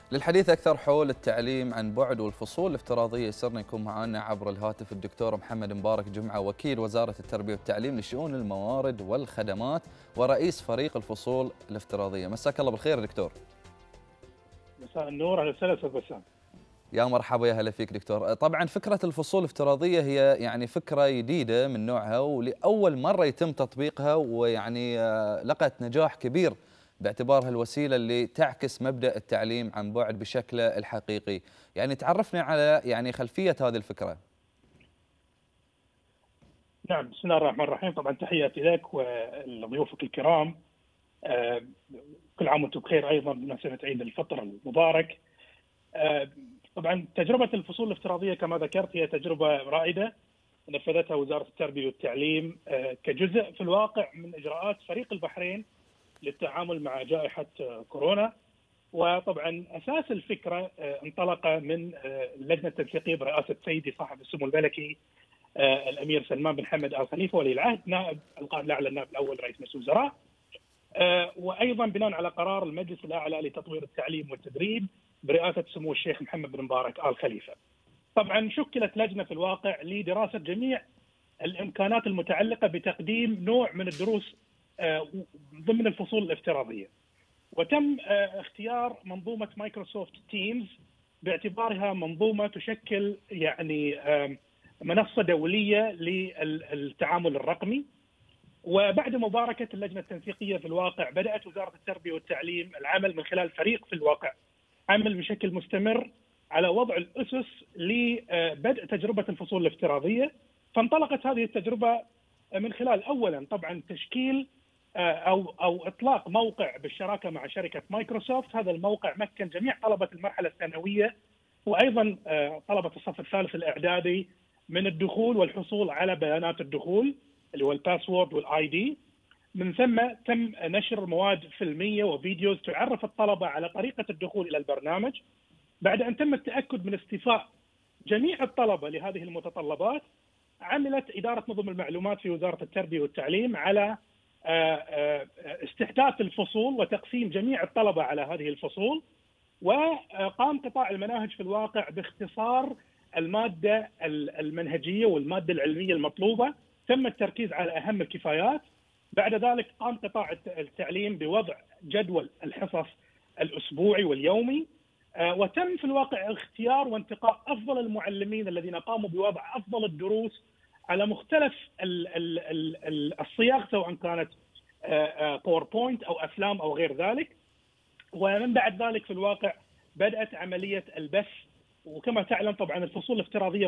للحديث أكثر حول التعليم عن بعد والفصول الافتراضية يسرنا يكون معنا عبر الهاتف الدكتور محمد مبارك جمعة، وكيل وزارة التربية والتعليم لشؤون الموارد والخدمات ورئيس فريق الفصول الافتراضية. مساك الله بالخير دكتور. مساء النور، اهلا وسهلا استاذ بسام. يا مرحبا، يا هلا فيك دكتور. طبعا فكرة الفصول الافتراضية هي يعني فكرة جديدة من نوعها ولأول مرة يتم تطبيقها، ويعني لقت نجاح كبير باعتبارها الوسيلة اللي تعكس مبدأ التعليم عن بعد بشكله الحقيقي. يعني تعرفنا على يعني خلفية هذه الفكرة. نعم، بسم الله الرحمن الرحيم. طبعا تحياتي لك ولضيوفك الكرام. كل عام وانتم بخير ايضا بمناسبة عيد الفطر المبارك. طبعا تجربة الفصول الافتراضية كما ذكرت هي تجربة رائدة نفذتها وزارة التربية والتعليم كجزء في الواقع من إجراءات فريق البحرين للتعامل مع جائحة كورونا. وطبعا أساس الفكرة انطلق من اللجنة التنسيقية برئاسة سيدي صاحب السمو الملكي الأمير سلمان بن حمد آل خليفة ولي العهد نائب القائد الأعلى النائب الأول رئيس مجلس الوزراء، وأيضا بناء على قرار المجلس الأعلى لتطوير التعليم والتدريب برئاسة سمو الشيخ محمد بن مبارك آل خليفة. طبعا شكلت لجنة في الواقع لدراسة جميع الإمكانات المتعلقة بتقديم نوع من الدروس ضمن الفصول الافتراضية، وتم اختيار منظومة مايكروسوفت تيمز باعتبارها منظومة تشكل يعني منصة دولية للتعامل الرقمي. وبعد مباركة اللجنة التنسيقية في الواقع بدأت وزارة التربية والتعليم العمل من خلال فريق في الواقع عمل بشكل مستمر على وضع الأسس لبدء تجربة الفصول الافتراضية. فانطلقت هذه التجربة من خلال أولا طبعا تشكيل أو إطلاق موقع بالشراكة مع شركة مايكروسوفت. هذا الموقع مكن جميع طلبة المرحلة الثانوية وأيضا طلبة الصف الثالث الإعدادي من الدخول والحصول على بيانات الدخول اللي هو الباسورد والاي دي. من ثم تم نشر مواد فيلميه وفيديوز تعرف الطلبه على طريقه الدخول الى البرنامج. بعد ان تم التاكد من استيفاء جميع الطلبه لهذه المتطلبات، عملت اداره نظم المعلومات في وزاره التربيه والتعليم على استحداث الفصول وتقسيم جميع الطلبه على هذه الفصول. وقام قطاع المناهج في الواقع باختصار الماده المنهجيه والماده العلميه المطلوبه. تم التركيز على أهم الكفايات. بعد ذلك قام قطاع التعليم بوضع جدول الحصص الأسبوعي واليومي، وتم في الواقع اختيار وانتقاء أفضل المعلمين الذين قاموا بوضع أفضل الدروس على مختلف الصياغ سواء كانت باوربوينت أو أفلام أو غير ذلك. ومن بعد ذلك في الواقع بدأت عملية البث. وكما تعلم طبعا الفصول الافتراضيه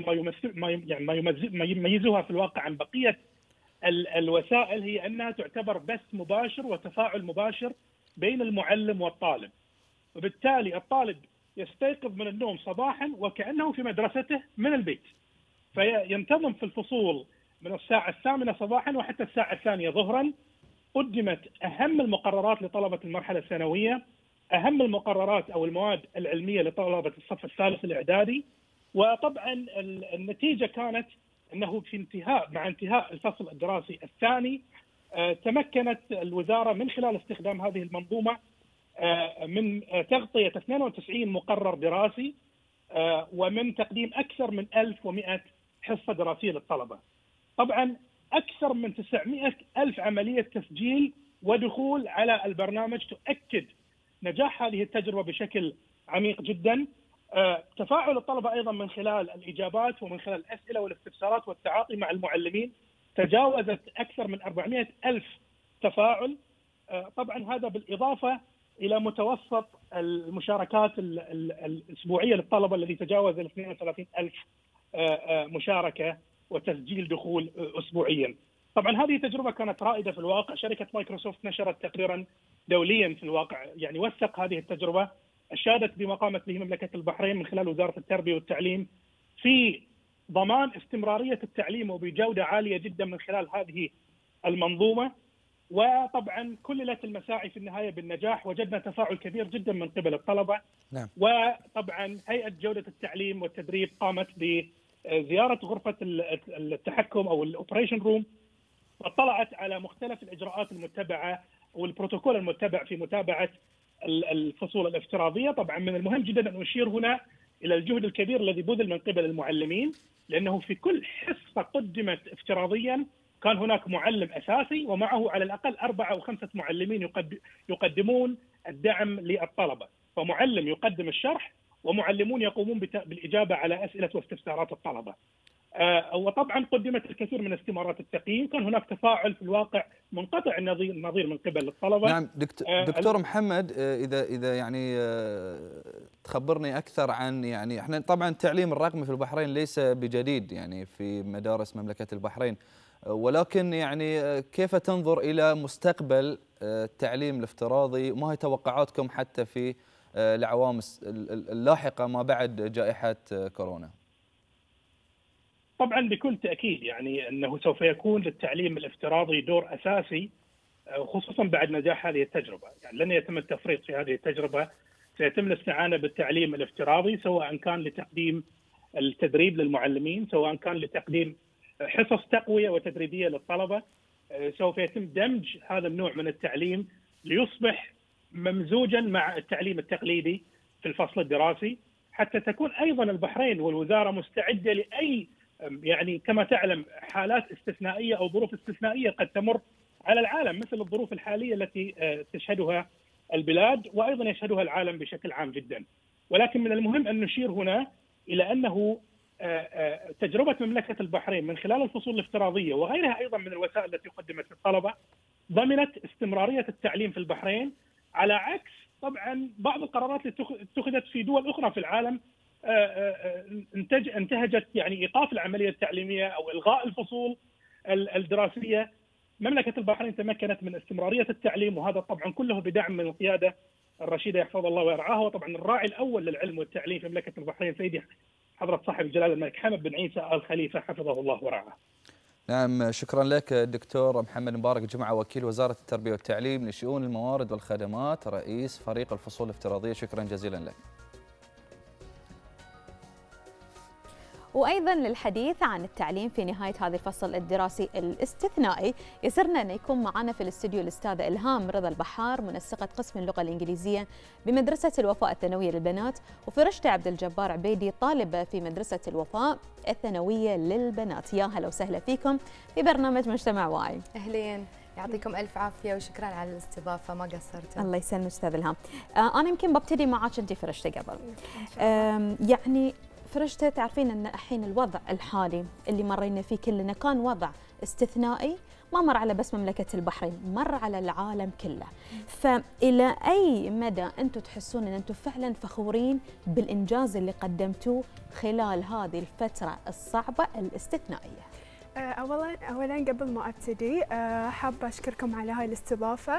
ما يميزها في الواقع عن بقيه الوسائل هي انها تعتبر بث مباشر وتفاعل مباشر بين المعلم والطالب، وبالتالي الطالب يستيقظ من النوم صباحا وكانه في مدرسته من البيت، فينتظم في الفصول من الساعه 8 صباحا وحتى الساعه 2 ظهرا. قدمت اهم المقررات لطلبه المرحله الثانويه، أهم المقررات أو المواد العلمية لطلبة الصف الثالث الإعدادي. وطبعا النتيجة كانت أنه مع انتهاء الفصل الدراسي الثاني تمكنت الوزارة من خلال استخدام هذه المنظومة من تغطية 92 مقرر دراسي ومن تقديم أكثر من 1100 حصة دراسية للطلبة. طبعا أكثر من 900,000 عملية تسجيل ودخول على البرنامج تؤكد نجاح هذه التجربة بشكل عميق جدا. تفاعل الطلبة أيضا من خلال الإجابات ومن خلال الأسئلة والاستفسارات والتعاطي مع المعلمين تجاوزت أكثر من 400,000 تفاعل. طبعا هذا بالإضافة إلى متوسط المشاركات الأسبوعية للطلبة الذي تجاوز 32,000 مشاركة وتسجيل دخول أسبوعيا. طبعا هذه تجربة كانت رائدة في الواقع. شركة مايكروسوفت نشرت تقريرا دوليا في الواقع يعني وثق هذه التجربة، أشادت بما قامت به مملكة البحرين من خلال وزارة التربية والتعليم في ضمان استمرارية التعليم وبجودة عالية جدا من خلال هذه المنظومة. وطبعا كللت المساعي في النهاية بالنجاح، وجدنا تفاعل كبير جدا من قبل الطلبة. نعم. وطبعا هيئة جودة التعليم والتدريب قامت بزيارة غرفة التحكم أو الأوبريشن روم، واطلعت على مختلف الإجراءات المتبعة والبروتوكول المتبع في متابعة الفصول الافتراضيه. طبعا من المهم جدا ان اشير هنا الى الجهد الكبير الذي بذل من قبل المعلمين، لانه في كل حصه قدمت افتراضيا كان هناك معلم اساسي ومعه على الاقل 4 أو 5 معلمين يقدمون الدعم للطلبه، فمعلم يقدم الشرح ومعلمون يقومون بالاجابه على اسئله واستفسارات الطلبه. وطبعا قدمت الكثير من استمارات التقييم، كان هناك تفاعل في الواقع منقطع النظير من قبل الطلبه. نعم دكتور محمد، اذا يعني تخبرني اكثر عن، يعني احنا طبعا التعليم الرقمي في البحرين ليس بجديد يعني في مدارس مملكه البحرين، ولكن يعني كيف تنظر الى مستقبل التعليم الافتراضي، وما هي توقعاتكم حتى في الأعوام اللاحقة ما بعد جائحة كورونا؟ طبعا بكل تأكيد يعني أنه سوف يكون للتعليم الافتراضي دور أساسي، خصوصا بعد نجاح هذه التجربة. يعني لن يتم التفريط في هذه التجربة، سيتم الاستعانة بالتعليم الافتراضي سواء كان لتقديم التدريب للمعلمين، سواء كان لتقديم حصص تقوية وتدريبية للطلبة. سوف يتم دمج هذا النوع من التعليم ليصبح ممزوجا مع التعليم التقليدي في الفصل الدراسي، حتى تكون ايضا البحرين والوزاره مستعده لاي يعني كما تعلم حالات استثنائيه او ظروف استثنائيه قد تمر على العالم، مثل الظروف الحاليه التي تشهدها البلاد وايضا يشهدها العالم بشكل عام جدا. ولكن من المهم ان نشير هنا الى انه تجربه مملكه البحرين من خلال الفصول الافتراضيه وغيرها ايضا من الوسائل التي قدمت للطلبه ضمنت استمراريه التعليم في البحرين، على عكس طبعا بعض القرارات التي اتخذت في دول اخرى في العالم انتهجت يعني ايقاف العمليه التعليميه او الغاء الفصول الدراسيه. مملكه البحرين تمكنت من استمراريه التعليم، وهذا طبعا كله بدعم من القياده الرشيده يحفظ الله ويرعاها. وطبعا الراعي الاول للعلم والتعليم في مملكه البحرين سيدي حضره صاحب الجلاله الملك حمد بن عيسى آل خليفه حفظه الله ورعاه. نعم، شكرا لك دكتور محمد مبارك جمعة، وكيل وزارة التربية والتعليم لشؤون الموارد والخدمات، رئيس فريق الفصول الافتراضية، شكرا جزيلا لك. وأيضا للحديث عن التعليم في نهاية هذا الفصل الدراسي الاستثنائي، يسرنا أن يكون معنا في الاستوديو الأستاذة إلهام رضا البحار، منسقة قسم اللغة الإنجليزية بمدرسة الوفاء الثانوية للبنات، وفرشتة عبد الجبار عبيدي طالبة في مدرسة الوفاء الثانوية للبنات. يا هلا وسهلا فيكم في برنامج مجتمع واعي. أهلين، يعطيكم ألف عافية وشكرا على الاستضافة، ما قصرتوا. الله يسلمك أستاذ إلهام. أنا يمكن ببتدي معك أنت فرشتة قبل. يعني فرشتة، تعرفين أن الحين الوضع الحالي اللي مرينا فيه كلنا كان وضع استثنائي، ما مر على بس مملكة البحرين، مر على العالم كله. فإلى أي مدى أنتم تحسون أن أنتم فعلا فخورين بالإنجاز اللي قدمتوه خلال هذه الفترة الصعبة الاستثنائية؟ اولا قبل ما ابتدي حابه اشكركم على هاي الاستضافه،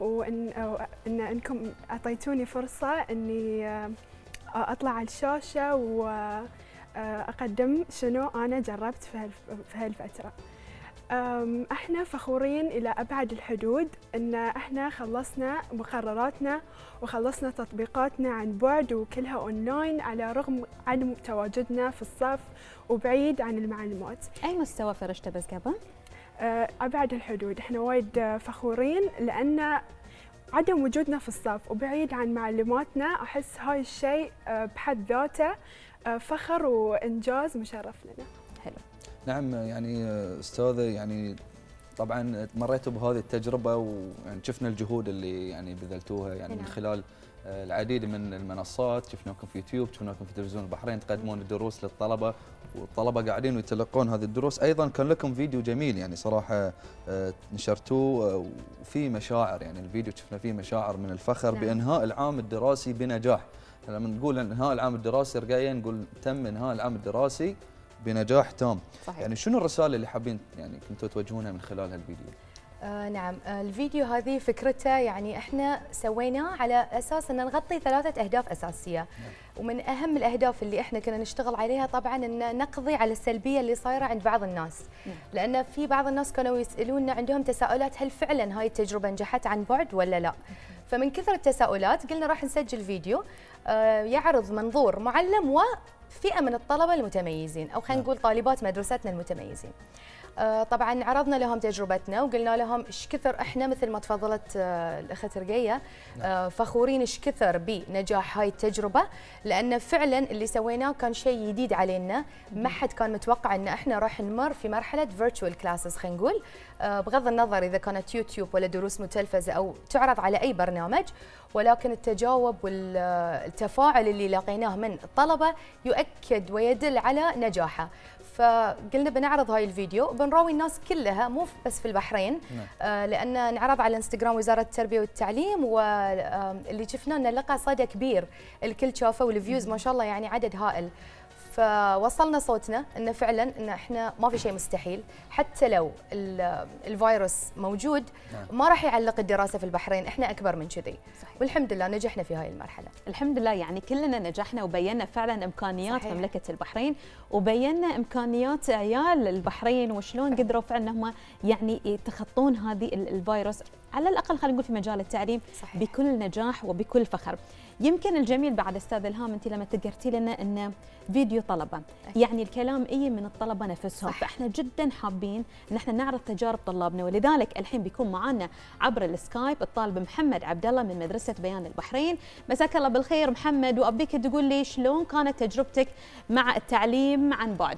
انكم اعطيتوني فرصه اني اطلع على الشاشه واقدم شنو انا جربت في هالفتره. احنا فخورين الى ابعد الحدود ان احنا خلصنا مقرراتنا وخلصنا تطبيقاتنا عن بعد وكلها اونلاين، على رغم عدم تواجدنا في الصف وبعيد عن المعلومات. اي مستوى فرشته بس قبل؟ ابعد الحدود، احنا وايد فخورين لان عدم وجودنا في الصف وبعيد عن معلوماتنا، احس هاي الشيء بحد ذاته فخر وانجاز مشرف لنا. حلو. نعم، يعني استاذه، يعني طبعا مريتوا بهذه التجربه ويعني شفنا الجهود اللي يعني بذلتوها يعني من خلال العديد من المنصات، شفناكم في يوتيوب، شفناكم في تلفزيون البحرين تقدمون الدروس للطلبه، والطلبه قاعدين ويتلقون هذه الدروس. ايضا كان لكم فيديو جميل يعني صراحه نشرتوه وفي مشاعر، يعني الفيديو شفنا فيه مشاعر من الفخر بانهاء العام الدراسي بنجاح. لما نقول انهاء العام الدراسي رقايا نقول تم انهاء العام الدراسي بنجاح تام. صحيح. يعني شنو الرساله اللي حابين يعني كنتوا توجهونها من خلال هالفيديو؟ نعم، الفيديو هذه فكرته يعني احنا سويناه على اساس ان نغطي 3 اهداف اساسيه. ومن اهم الاهداف اللي احنا كنا نشتغل عليها طبعا ان نقضي على السلبيه اللي صايره عند بعض الناس. لان في بعض الناس كانوا يسالوننا، عندهم تساؤلات، هل فعلا هاي التجربه نجحت عن بعد ولا لا؟ فمن كثر التساؤلات قلنا راح نسجل فيديو يعرض منظور معلم وفئه من الطلبه المتميزين، او خلينا نقول طالبات مدرستنا المتميزين. طبعا عرضنا لهم تجربتنا وقلنا لهم ايش كثر احنا مثل ما تفضلت الاخت رقيه فخورين ايش كثر بنجاح هاي التجربه، لان فعلا اللي سويناه كان شيء جديد علينا، ما حد كان متوقع ان احنا راح نمر في مرحله فيرتشوال كلاسز خلينا نقول، بغض النظر اذا كانت يوتيوب ولا دروس متلفزه او تعرض على اي برنامج، ولكن التجاوب والتفاعل اللي لقيناه من الطلبه يؤكد ويدل على نجاحه. فقلنا بنعرض هاي الفيديو بنراوي الناس كلها مو بس في البحرين، لان انعرض على الانستغرام وزاره التربيه والتعليم، واللي شفناه انه لقى صدى كبير، الكل شافه والفيوز ما شاء الله يعني عدد هائل. فوصلنا صوتنا انه فعلا ان احنا ما في شيء مستحيل، حتى لو الفيروس موجود ما راح يعلق الدراسه في البحرين، احنا اكبر من كذي. والحمد لله نجحنا في هاي المرحله. الحمد لله، يعني كلنا نجحنا وبينا فعلا امكانيات صحيح. مملكه البحرين، وبينا امكانيات عيال البحرين وشلون قدروا فعلا هم يعني يتخطون هذه الفيروس، على الاقل خلينا نقول في مجال التعليم صحيح. بكل نجاح وبكل فخر. يمكن الجميل بعد استاذ الهام انت لما تذكرتي لنا ان فيديو طلبه، يعني الكلام من الطلبه نفسهم، فاحنا جدا حابين ان احنا نعرض تجارب طلابنا، ولذلك الحين بيكون معنا عبر السكايب الطالب محمد عبد الله من مدرسه بيان البحرين. مساك الله بالخير محمد، وابيك تقول لي شلون كانت تجربتك مع التعليم عن بعد؟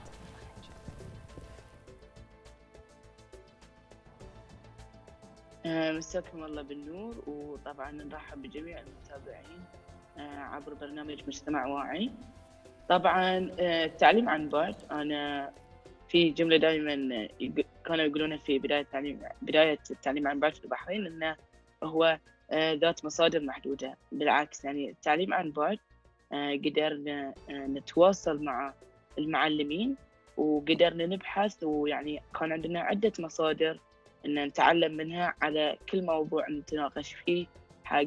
مساكم الله بالنور، وطبعا نرحب بجميع المتابعين عبر برنامج مجتمع واعي. طبعا التعليم عن بعد، انا في جمله دائما كانوا يقولونها في بدايه التعليم عن بعد في البحرين انه هو ذات مصادر محدوده. بالعكس، يعني التعليم عن بعد قدرنا نتواصل مع المعلمين وقدرنا نبحث، ويعني كان عندنا عده مصادر ان نتعلم منها على كل موضوع نتناقش فيه حق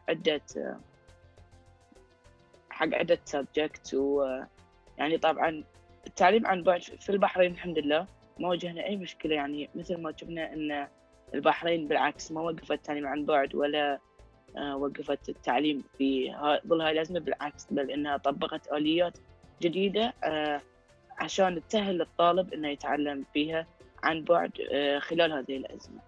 عدة سبجكت. ويعني طبعا التعليم عن بعد في البحرين الحمد لله ما واجهنا اي مشكله، يعني مثل ما شفنا ان البحرين بالعكس ما وقفت التعليم عن بعد ولا وقفت التعليم في ظل هاي الازمه، بالعكس بل انها طبقت اليات جديده عشان تسهل الطالب انه يتعلم فيها عن بعد خلال هذه الأزمة.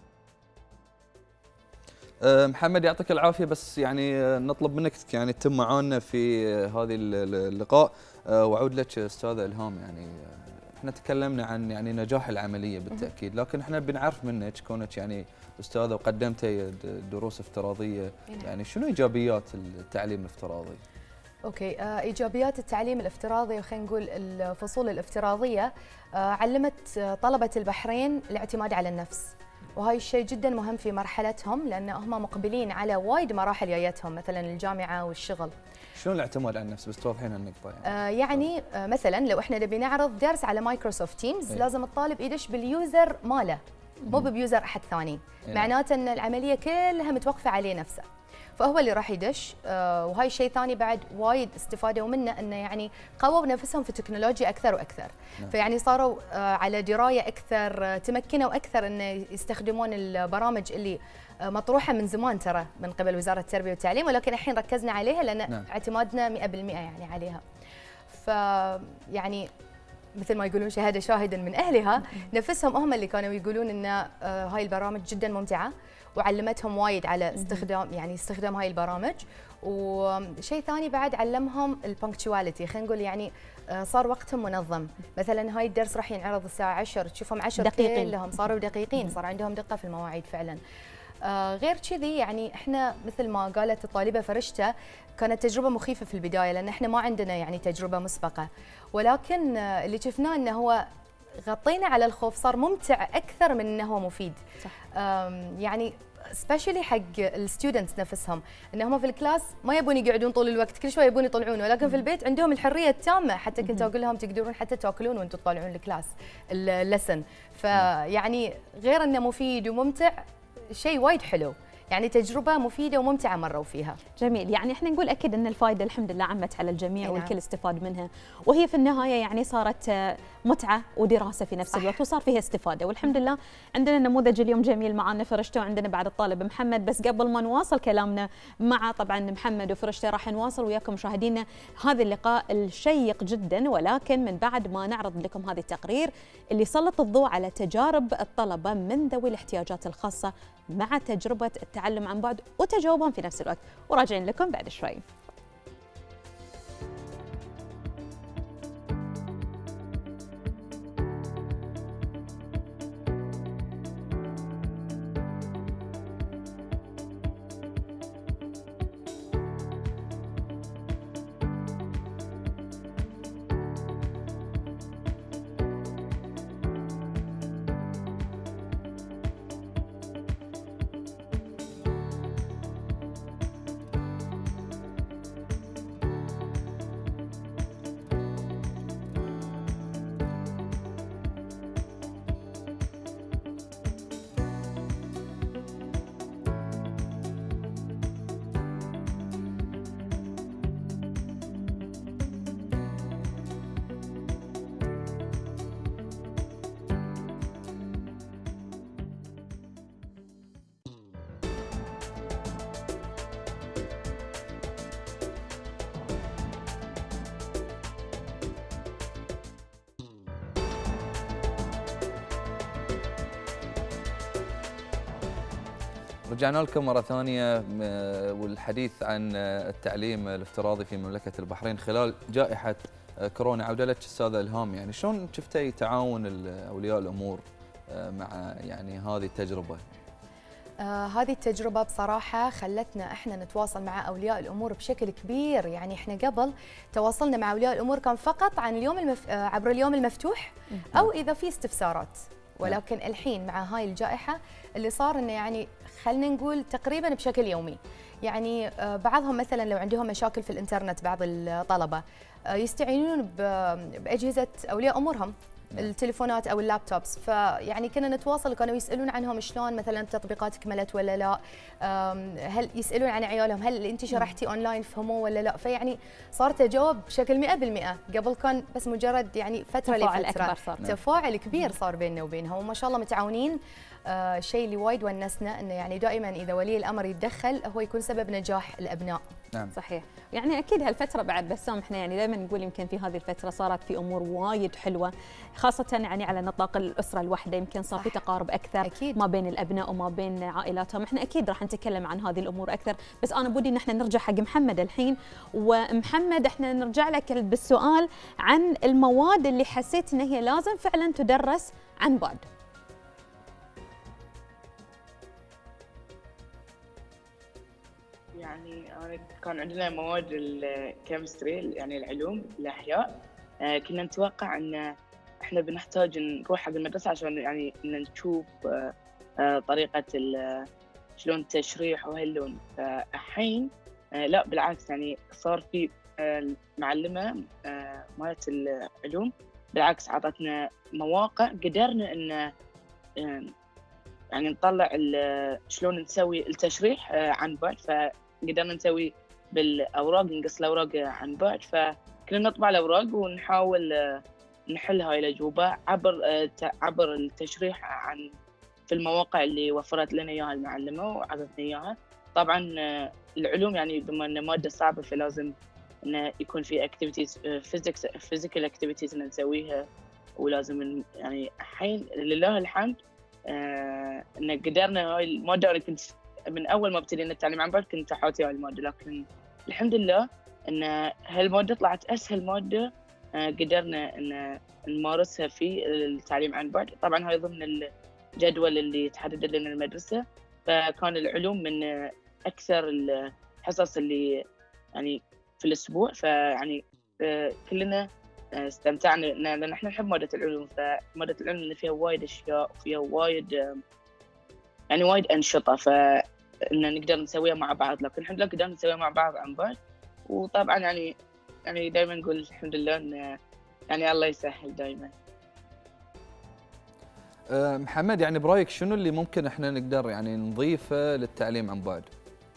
محمد يعطيك العافية، بس يعني نطلب منك يعني تتم معانا في هذه اللقاء، وأعود لك أستاذة إلهام. يعني احنا تكلمنا عن يعني نجاح العملية بالتأكيد، لكن احنا بنعرف منك كونك يعني أستاذة وقدمتي دروس افتراضية، يعني شنو إيجابيات التعليم الافتراضي؟ اوكي، ايجابيات التعليم الافتراضي، خلينا نقول الفصول الافتراضيه علمت طلبه البحرين الاعتماد على النفس، وهاي الشيء جدا مهم في مرحلتهم، لان هم مقبلين على وايد مراحل جايتهم مثلا الجامعه والشغل. شلون الاعتماد على النفس؟ بس توضحين النقطه. يعني مثلا لو احنا نبي نعرض درس على مايكروسوفت تيمز، لازم الطالب يدش باليوزر ماله، مو بيوزر احد ثاني، معناته ان العمليه كلها متوقفه عليه نفسه، فهو اللي راح يدش. وهاي شيء ثاني بعد وايد استفادوا منه، انه يعني قووا نفسهم في التكنولوجيا اكثر واكثر، فيعني صاروا على درايه اكثر، تمكنوا اكثر ان يستخدمون البرامج اللي مطروحه من زمان ترى من قبل وزاره التربيه والتعليم، ولكن الحين ركزنا عليها لان اعتمادنا 100% يعني عليها. فيعني مثل ما يقولون شهاده شاهد من اهلها، نفسهم هم اللي كانوا يقولون ان هاي البرامج جدا ممتعه وعلمتهم وايد على استخدام هاي البرامج. وشيء ثاني بعد علمهم البنكتواليتي، خلينا نقول يعني صار وقتهم منظم، مثلا هاي الدرس راح ينعرض الساعه 10، تشوفهم 10 دقيقين لهم صاروا دقيقين، صار عندهم دقه في المواعيد فعلا. غير كذي يعني احنا مثل ما قالت الطالبه فرشته، كانت تجربه مخيفه في البدايه لان احنا ما عندنا يعني تجربه مسبقه، ولكن اللي شفناه انه هو غطينا على الخوف، صار ممتع اكثر من انه هو مفيد. صح. يعني سبيشلي حق الستودنتس نفسهم، انهم في الكلاس ما يبون يقعدون طول الوقت، كل شوي يبون يطلعون، ولكن في البيت عندهم الحريه التامه، حتى كنت اقول لهم تقدرون حتى تاكلون وانتم تطالعون الكلاس اللسن. فيعني غير انه مفيد وممتع، شيء وايد حلو. يعني تجربه مفيده وممتعه مروا فيها. جميل، يعني احنا نقول اكيد ان الفائده الحمد لله عمت على الجميع والكل استفاد منها، وهي في النهايه يعني صارت متعه ودراسه في نفس الوقت وصار فيها استفاده، والحمد لله عندنا نموذج اليوم جميل معنا فرشته، وعندنا بعد الطالب محمد. بس قبل ما نواصل كلامنا مع طبعا محمد وفرشته راح نواصل وياكم مشاهدينا هذا اللقاء الشيق جدا، ولكن من بعد ما نعرض لكم هذه التقرير اللي سلط الضوء على تجارب الطلبه من ذوي الاحتياجات الخاصه مع تجربه التعلم عن بعد وتجاوبهم في نفس الوقت، وراجعين لكم بعد شوي. رجعنا لكم مرة ثانية والحديث عن التعليم الافتراضي في مملكة البحرين خلال جائحة كورونا. عودة لك أستاذة إلهام، يعني شلون شفتي تعاون أولياء الأمور مع يعني هذه التجربة؟ هذه التجربة بصراحة خلتنا احنا نتواصل مع أولياء الأمور بشكل كبير. يعني احنا قبل تواصلنا مع أولياء الأمور كان فقط عن عبر اليوم المفتوح أو إذا في استفسارات، ولكن الحين مع هاي الجائحة اللي صار انه يعني خلينا نقول تقريبا بشكل يومي، يعني بعضهم مثلا لو عندهم مشاكل في الانترنت، بعض الطلبة يستعينون بأجهزة أولياء أمورهم، التليفونات او اللابتوبس، فيعني كنا نتواصل وكانوا يسالون عنهم شلون مثلا التطبيقات كملت ولا لا، هل يسالون عن عيالهم هل انت شرحتي اونلاين فهموا ولا لا، فيعني صار تجاوب بشكل 100%. قبل كان بس مجرد يعني فتره لفتره تفاعل كبير صار بيننا وبينها، وما شاء الله متعاونين. الشيء اللي وايد ونسنا انه يعني دائما اذا ولي الامر يتدخل هو يكون سبب نجاح الابناء. نعم صحيح، يعني اكيد هالفتره بعد بسام احنا يعني دائما نقول يمكن في هذه الفتره صارت في امور وايد حلوه، خاصه يعني على نطاق الاسره الواحده، يمكن صار في تقارب اكثر أكيد. ما بين الابناء وما بين عائلاتهم. احنا اكيد راح نتكلم عن هذه الامور اكثر، بس انا بودي ان احنا نرجع حق محمد الحين. ومحمد احنا نرجع لك بالسؤال عن المواد اللي حسيت ان هي لازم فعلا تدرس عن بعد. يعني أنا كان عندنا مواد الكيمستري يعني العلوم الأحياء، كنا نتوقع أن إحنا بنحتاج نروح حق المدرسة عشان يعني نشوف طريقة شلون التشريح وهاللون. فالحين لا بالعكس، يعني صار في معلمة مالت العلوم بالعكس عطتنا مواقع قدرنا أن يعني نطلع شلون نسوي التشريح عن بعد، فقدرنا نسوي بالاوراق، نقص الاوراق عن بعد، فكنا نطبع الاوراق ونحاول نحل هاي الاجوبه عبر التشريح عن في المواقع اللي وفرت لنا اياها المعلمه وعطتنا اياها. طبعا العلوم يعني بما انه ماده صعبه فلازم انه يكون في اكتيفيتيز فيزيكال اكتيفيتيز نسويها، ولازم يعني الحين لله الحمد ان قدرنا هاي الماده. انا كنت من اول ما ابتدينا التعليم عن بعد كنت احاتي هاي الماده، لكن الحمد لله ان هالماده طلعت اسهل ماده قدرنا ان نمارسها في التعليم عن بعد. طبعا هاي ضمن الجدول اللي تحدد لنا المدرسه، فكان العلوم من اكثر الحصص اللي يعني في الاسبوع، فيعني كلنا استمتعنا لان احنا نحب ماده العلوم. فماده العلوم اللي فيها وايد اشياء وفيها وايد يعني وايد انشطه، فان نقدر نسويها مع بعض، لكن الحمد لله قدرنا نسويها مع بعض عن بعد. وطبعا يعني دائما نقول الحمد لله ان يعني الله يسهل دائما. محمد، يعني برايك شنو اللي ممكن احنا نقدر يعني نضيفه للتعليم عن بعد؟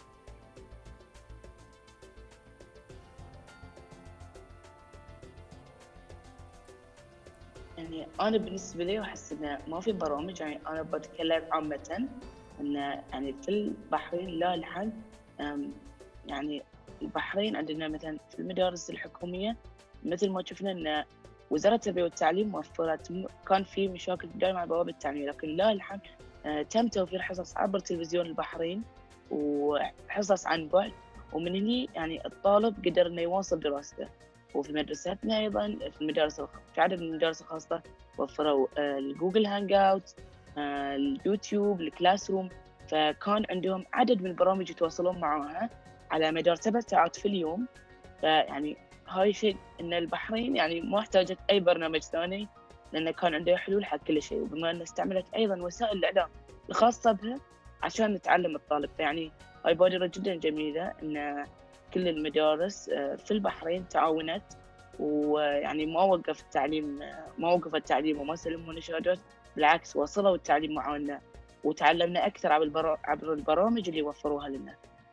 يعني انا بالنسبه لي احس انه ما في برامج، يعني انا بتكلم عامه انه يعني في البحرين لا الحد يعني البحرين عندنا مثلا في المدارس الحكوميه مثل ما شفنا ان وزاره التربيه والتعليم وفرت، كان في مشاكل دائما على بوابه التعليم، لكن لا الحد تم توفير حصص عبر تلفزيون البحرين وحصص عن بعد، ومن هني يعني الطالب قدر انه يواصل دراسته. وفي مدرستنا ايضا في المدارس في عدد من المدارس الخاصه وفروا الجوجل هانج اوت، اليوتيوب، الكلاس روم، فكان عندهم عدد من البرامج يتواصلون معها على مدار 7 ساعات في اليوم. فيعني هاي شيء ان البحرين يعني ما احتاجت اي برنامج ثاني، لانه كان عنده حلول حق كل شيء، وبما انه استعملت ايضا وسائل الاعلام الخاصه بها عشان نتعلم الطالب. فيعني هاي بادره جدا جميله ان كل المدارس في البحرين تعاونت، ويعني ما وقف التعليم وما سلمونا شهادات، بالعكس وصلوا التعليم معانا وتعلمنا اكثر عبر البرامج اللي وفروها لنا.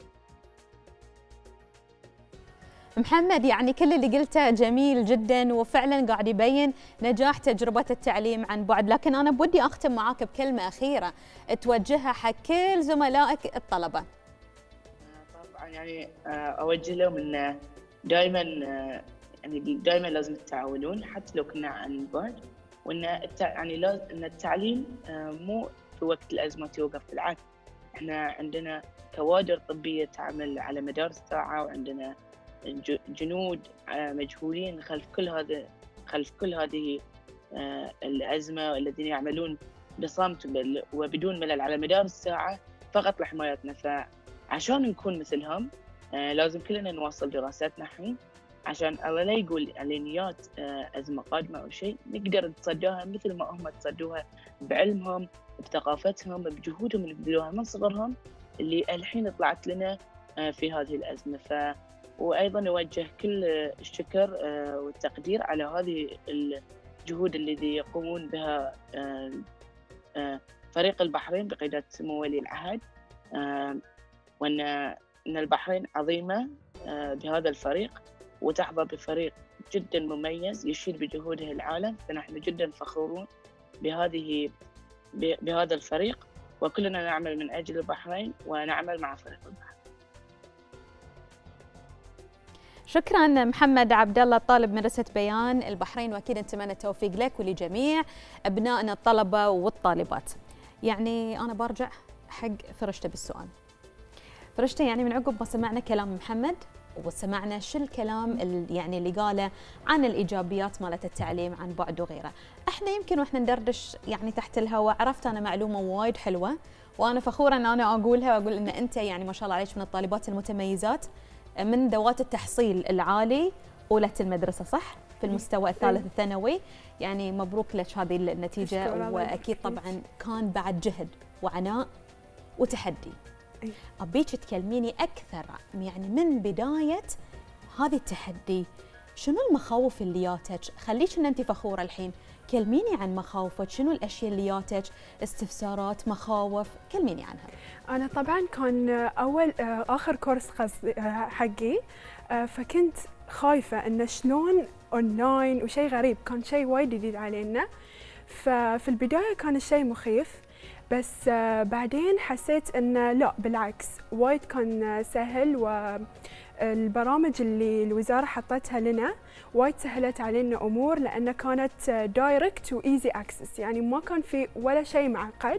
محمد، يعني كل اللي قلته جميل جدا وفعلا قاعد يبين نجاح تجربة التعليم عن بعد، لكن أنا بودي أختم معاك بكلمة أخيرة توجهها حق كل زملائك الطلبة. طبعا يعني أوجه لهم إن دائما لازم تتعاونون حتى لو كنا عن بعد، وإن يعني إن التعليم مو في وقت الأزمات يوقف، بالعكس إحنا عندنا كوادر طبية تعمل على مدار الساعة، وعندنا جنود مجهولين خلف كل هذه الأزمة، الذين يعملون بصمت وبدون ملل على مدار الساعة فقط لحمايتنا. فعشان نكون مثلهم لازم كلنا نواصل دراستنا الحين، عشان الله لا يقول علينيات أزمة قادمة أو شيء نقدر نتصداها مثل ما هم تصدوها بعلمهم، بثقافتهم، بجهودهم اللي بذلوها من صغرهم اللي الحين طلعت لنا في هذه الأزمة. وأيضا نوجه كل الشكر والتقدير على هذه الجهود التي يقومون بها فريق البحرين بقيادة سمو ولي العهد، وأن البحرين عظيمة بهذا الفريق وتحظى بفريق جدا مميز يشيد بجهوده العالم. فنحن جدا فخورون بهذا الفريق، وكلنا نعمل من أجل البحرين ونعمل مع فريق البحرين. شكرا محمد عبد الله، طالب مدرسة بيان البحرين، واكيد نتمنى التوفيق لك ولجميع ابنائنا الطلبة والطالبات. يعني انا برجع حق فرشته بالسؤال. فرشته، يعني من عقب ما سمعنا كلام محمد وسمعنا شو الكلام اللي قاله عن الايجابيات مالت التعليم عن بعد وغيره، احنا يمكن واحنا ندردش يعني تحت الهواء عرفت انا معلومه وايد حلوه، وانا فخوره ان انا اقولها، واقول ان انت يعني ما شاء الله عليك من الطالبات المتميزات من ذوات التحصيل العالي أولى المدرسة، صح؟ في المستوى الثالث الثانوي، يعني مبروك لك هذه النتيجة، وأكيد طبعا كان بعد جهد وعناء وتحدي. أبيك تكلميني أكثر يعني من بداية هذه التحدي، شنو المخاوف اللي جاتك؟ خليك إن أنت فخورة الحين، كلميني عن مخاوفك، شنو الأشياء اللي جاتك؟ استفسارات، مخاوف، كلميني عنها. أنا طبعاً كان آخر كورس حقي، فكنت خايفة إنه شلون أونلاين وشيء غريب، كان شيء وايد جديد علينا، ففي البداية كان الشيء مخيف، بس بعدين حسيت إنه لا بالعكس وايد كان سهل، والبرامج اللي الوزارة حطتها لنا وايد سهلت علينا أمور، لأنها كانت دايركت وإيزي أكسس، يعني ما كان في ولا شيء معقد،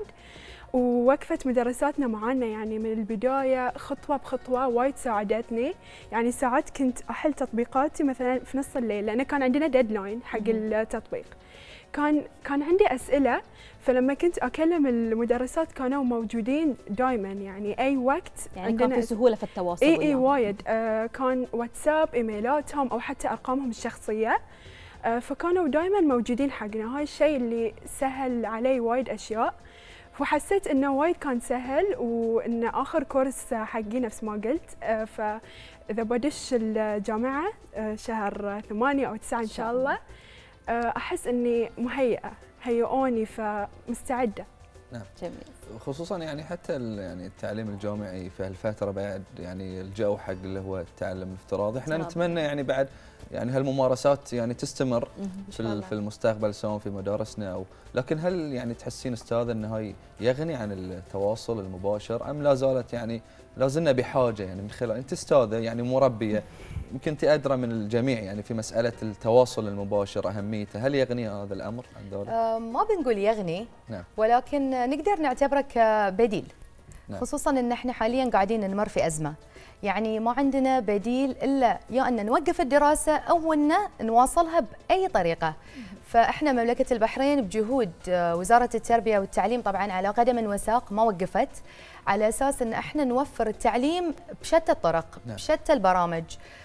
ووقفت مدرساتنا معانا يعني من البداية خطوة بخطوة، وايد ساعدتني. يعني ساعات كنت أحل تطبيقاتي مثلا في نص الليل، لأن كان عندنا ديدلاين حق التطبيق، كان عندي أسئلة، فلما كنت أكلم المدرسات كانوا موجودين دائما، يعني أي وقت يعني كان في سهولة في التواصل. إي وايد، كان واتساب، إيميلاتهم أو حتى أرقامهم الشخصية، فكانوا دائما موجودين حقنا. هاي الشيء اللي سهل علي وايد أشياء، وحسيت إنه وايد كان سهل، وإن آخر كورس حقي نفس ما قلت، فإذا بدش الجامعة شهر 8 أو 9 إن شاء الله، أحس إني مهيئة هيئوني فمستعدة. نعم جميل. خصوصا يعني حتى يعني التعليم الجامعي في هالفتره بعد يعني الجو حق اللي هو التعلم الافتراضي، احنا نتمنى يعني بعد يعني هالممارسات يعني تستمر في المستقبل سواء في مدارسنا او، لكن هل يعني تحسين استاذ ان هاي يغني عن التواصل المباشر ام لا زالت يعني لا زلنا بحاجه يعني من خلال انت استاذه يعني مربيه يمكن انت ادرى من الجميع يعني في مساله التواصل المباشر اهميته، هل يغني هذا الامر عن ذلك؟ ما بنقول يغني، نعم. ولكن نقدر نعتبره كبديل. نعم. خصوصا ان احنا حاليا قاعدين نمر في ازمه، يعني ما عندنا بديل الا يا ان نوقف الدراسه او ان نواصلها باي طريقه. فاحنا مملكه البحرين بجهود وزاره التربيه والتعليم طبعا على قدم وساق ما وقفت، على اساس ان احنا نوفر التعليم بشتى الطرق، نعم. بشتى البرامج.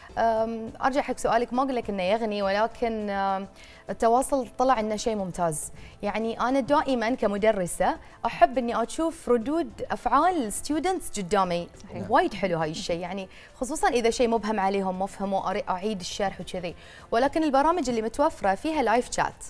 ارجع حق سؤالك، ما اقول لك انه يغني، ولكن التواصل طلع انه شيء ممتاز. يعني انا دائما كمدرسه احب اني اشوف ردود افعال الستودنتس قدامي، وايد حلو هاي الشيء، يعني خصوصا اذا شيء مبهم عليهم ما فهموا اعيد الشرح وكذي. ولكن البرامج اللي متوفره فيها لايف شات،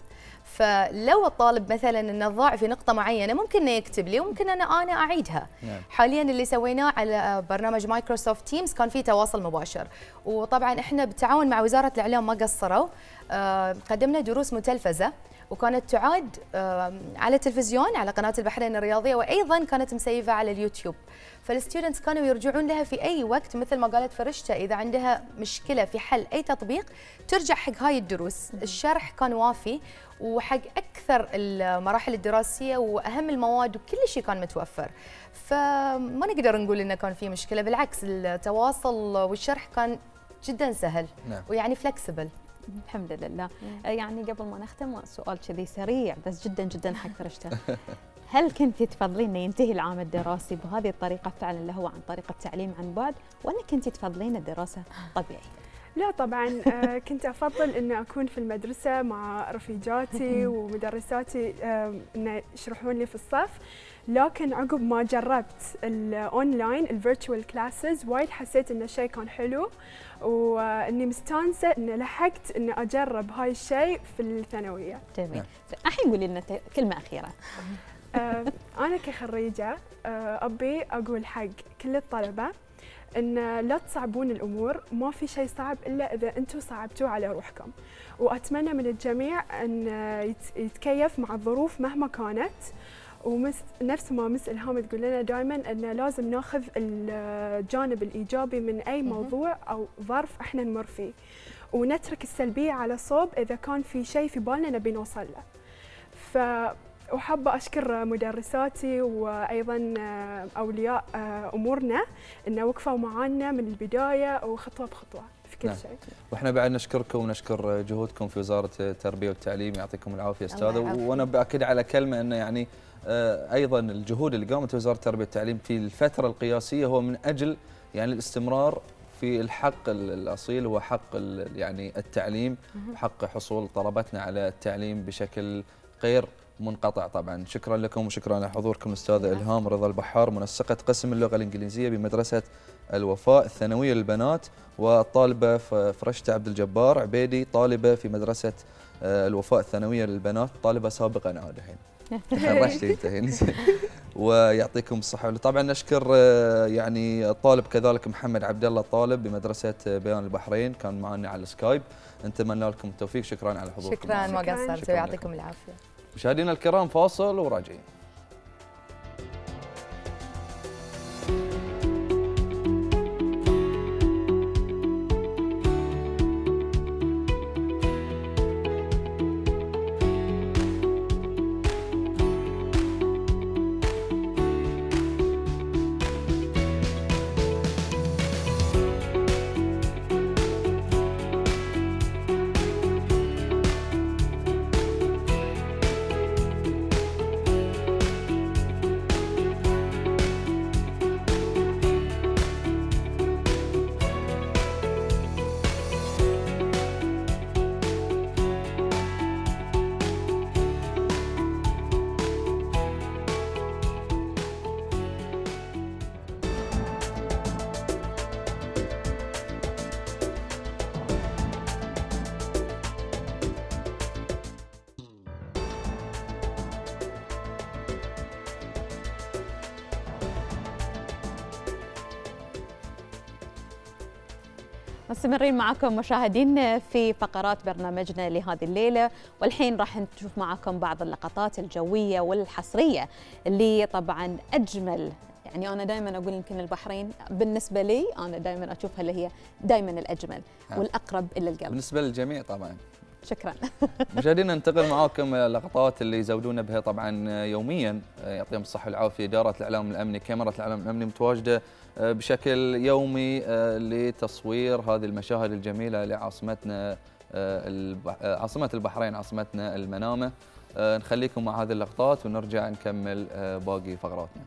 فلو الطالب مثلا انه ضاع في نقطه معينه ممكن انه يكتب لي وممكن انا اعيدها. حاليا اللي سويناه على برنامج مايكروسوفت تيمز كان في تواصل مباشر، وطبعا احنا بالتعاون مع وزاره الاعلام ما قصروا، قدمنا دروس متلفزه وكانت تعاد على التلفزيون على قناه البحرين الرياضيه، وايضا كانت مسيفه على اليوتيوب. فالستودنتس كانوا يرجعون لها في اي وقت، مثل ما قالت فرشته اذا عندها مشكله في حل اي تطبيق ترجع حق هاي الدروس. الشرح كان وافي وحق اكثر المراحل الدراسيه واهم المواد وكل شيء كان متوفر، فما نقدر نقول انه كان في مشكله، بالعكس التواصل والشرح كان جدا سهل. نعم. ويعني فلكسبل. الحمد لله. يعني قبل ما نختم سؤال كذي سريع بس جدا جدا حق فرشته، هل كنتي تفضلين انه ينتهي العام الدراسي بهذه الطريقه فعلا اللي هو عن طريق التعليم عن بعد، ولا كنتي تفضلين الدراسه طبيعي؟ لا طبعا كنت افضل ان اكون في المدرسه مع رفيجاتي ومدرساتي ان يشرحون لي في الصف، لكن عقب ما جربت الاونلاين الفيرتشوال كلاسز وايد حسيت ان الشيء كان حلو، واني مستانسه ان لحقت ان اجرب هاي الشيء في الثانويه. جميل. الحين قولي لنا كلمه اخيره. انا كخريجه ابي اقول حق كل الطلبه ان لا تصعبون الامور، ما في شيء صعب الا اذا انتم صعبتوه على روحكم، واتمنى من الجميع ان يتكيف مع الظروف مهما كانت، ونفس ما مس إلهام تقول لنا دائما ان لازم ناخذ الجانب الايجابي من اي موضوع او ظرف احنا نمر فيه، ونترك السلبيه على صوب اذا كان في شيء في بالنا نبي نوصل له. وحابة أشكر مدرساتي وأيضا أولياء أمورنا إن وقفوا معنا من البداية وخطوة بخطوة في كل شيء. وإحنا بعد نشكركم ونشكر جهودكم في وزارة التربية والتعليم، يعطيكم العافية أستاذة. وأنا بأكد على كلمة أنه يعني أيضا الجهود اللي قامت وزارة التربية والتعليم في الفترة القياسية هو من أجل يعني الاستمرار في الحق الأصيل، هو حق يعني التعليم، حق حصول طلبتنا على التعليم بشكل غير منقطع. طبعا شكرا لكم وشكرا على حضوركم أستاذة إلهام رضا البحار، منسقة قسم اللغة الإنجليزية بمدرسة الوفاء الثانوية للبنات، والطالبة فرشته عبد الجبار عبيدي طالبة في مدرسة الوفاء الثانوية للبنات، طالبة سابقا عاد الحين تخرجتي انت ويعطيكم الصحة. طبعا نشكر يعني الطالب كذلك محمد عبد الله طالب بمدرسة بيان البحرين، كان معنا على السكايب. نتمنى لكم التوفيق، شكرا على حضوركم. شكرا ما قصرتوا، يعطيكم العافية. مشاهدينا الكرام فاصل وراجعين. مستمرين معكم مشاهدين في فقرات برنامجنا لهذه الليلة، والحين راح نشوف معكم بعض اللقطات الجوية والحصرية اللي طبعا أجمل. يعني أنا دائما أقول يمكن البحرين بالنسبة لي أنا دائما أشوفها اللي هي دائما الأجمل والأقرب إلى القلب بالنسبة للجميع طبعا. شكرا. مشاهدينا ننتقل معاكم اللقطات اللي يزودونا بها طبعا يوميا، يعطيهم الصحة والعافية. إدارة الإعلام الأمني، كاميرا الإعلام الأمني متواجدة بشكل يومي لتصوير هذه المشاهد الجميلة لعاصمتنا عاصمة البحرين، عاصمتنا المنامة. نخليكم مع هذه اللقطات ونرجع نكمل باقي فقراتنا.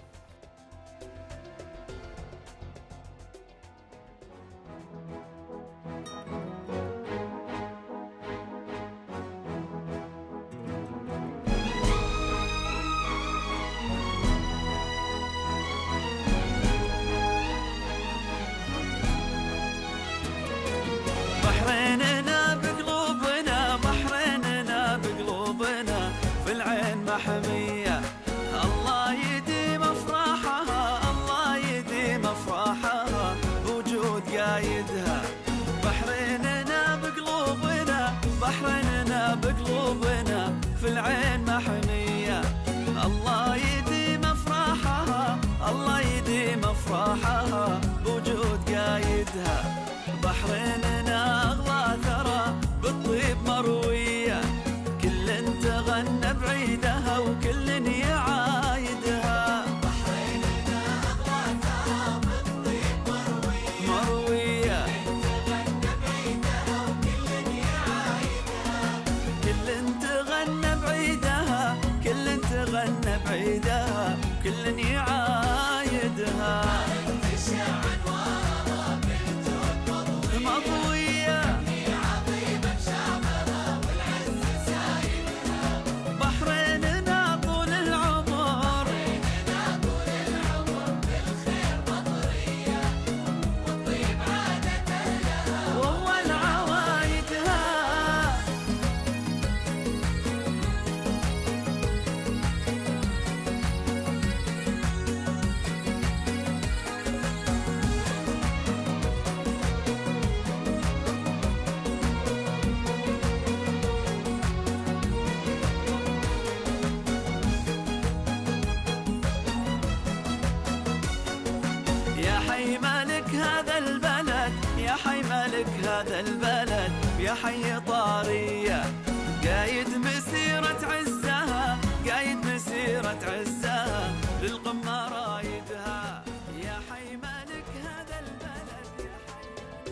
هذا البلد يا حي طارية، قايد مسيرة عزها، قايد مسيرة عزها للقمة رايدها، يا حي مالك هذا البلد يا حي.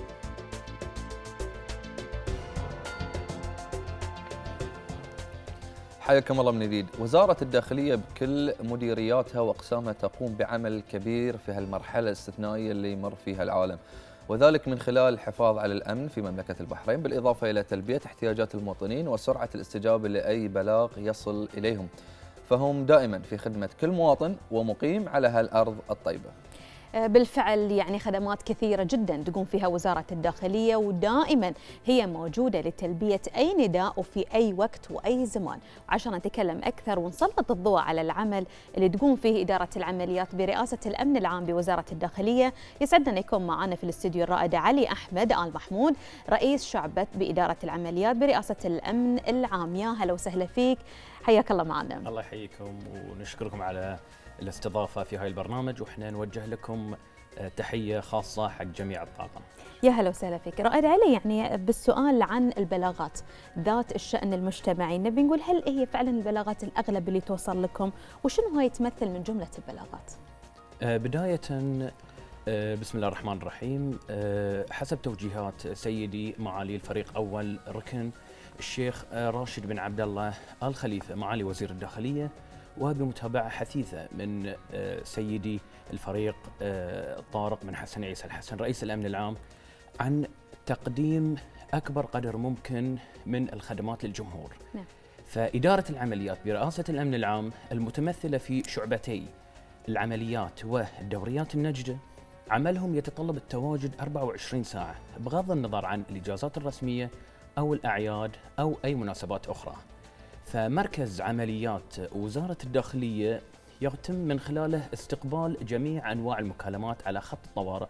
حياكم الله من جديد. وزارة الداخلية بكل مديرياتها وأقسامها تقوم بعمل كبير في هالمرحلة الاستثنائية اللي يمر فيها العالم، وذلك من خلال الحفاظ على الأمن في مملكة البحرين، بالإضافة إلى تلبية احتياجات المواطنين وسرعة الاستجابة لأي بلاغ يصل إليهم، فهم دائما في خدمة كل مواطن ومقيم على هالأرض الطيبة. بالفعل يعني خدمات كثيرة جدا تقوم فيها وزارة الداخلية، ودائما هي موجودة لتلبية أي نداء وفي أي وقت وأي زمان. وعشان نتكلم أكثر ونسلط الضوء على العمل اللي تقوم فيه إدارة العمليات برئاسة الأمن العام بوزارة الداخلية، يسعدنا أن يكون معنا في الاستديو الرائد علي أحمد آل محمود، رئيس شعبة بإدارة العمليات برئاسة الأمن العام. يا هلا وسهلا فيك، حياك الله معنا. الله يحييكم ونشكركم على الاستضافة في هاي البرنامج، وإحنا نوجه لكم تحية خاصة حق جميع الطاقم. يا هلا وسهلا فيك رائد علي. يعني بالسؤال عن البلاغات ذات الشأن المجتمعي، نبي نقول هل هي فعلا البلاغات الأغلب اللي توصل لكم، وشنو هاي تمثل من جملة البلاغات؟ بداية بسم الله الرحمن الرحيم، حسب توجيهات سيدي معالي الفريق أول ركن الشيخ راشد بن عبد الله آل خليفة معالي وزير الداخلية، وبمتابعة حثيثة من سيدي الفريق طارق بن حسن عيسى الحسن رئيس الأمن العام، عن تقديم أكبر قدر ممكن من الخدمات للجمهور. نعم. فإدارة العمليات برئاسة الأمن العام المتمثلة في شعبتي العمليات والدوريات النجدة، عملهم يتطلب التواجد 24 ساعة بغض النظر عن الإجازات الرسمية أو الأعياد أو أي مناسبات أخرى. فمركز عمليات وزارة الداخلية يتم من خلاله استقبال جميع أنواع المكالمات على خط الطوارئ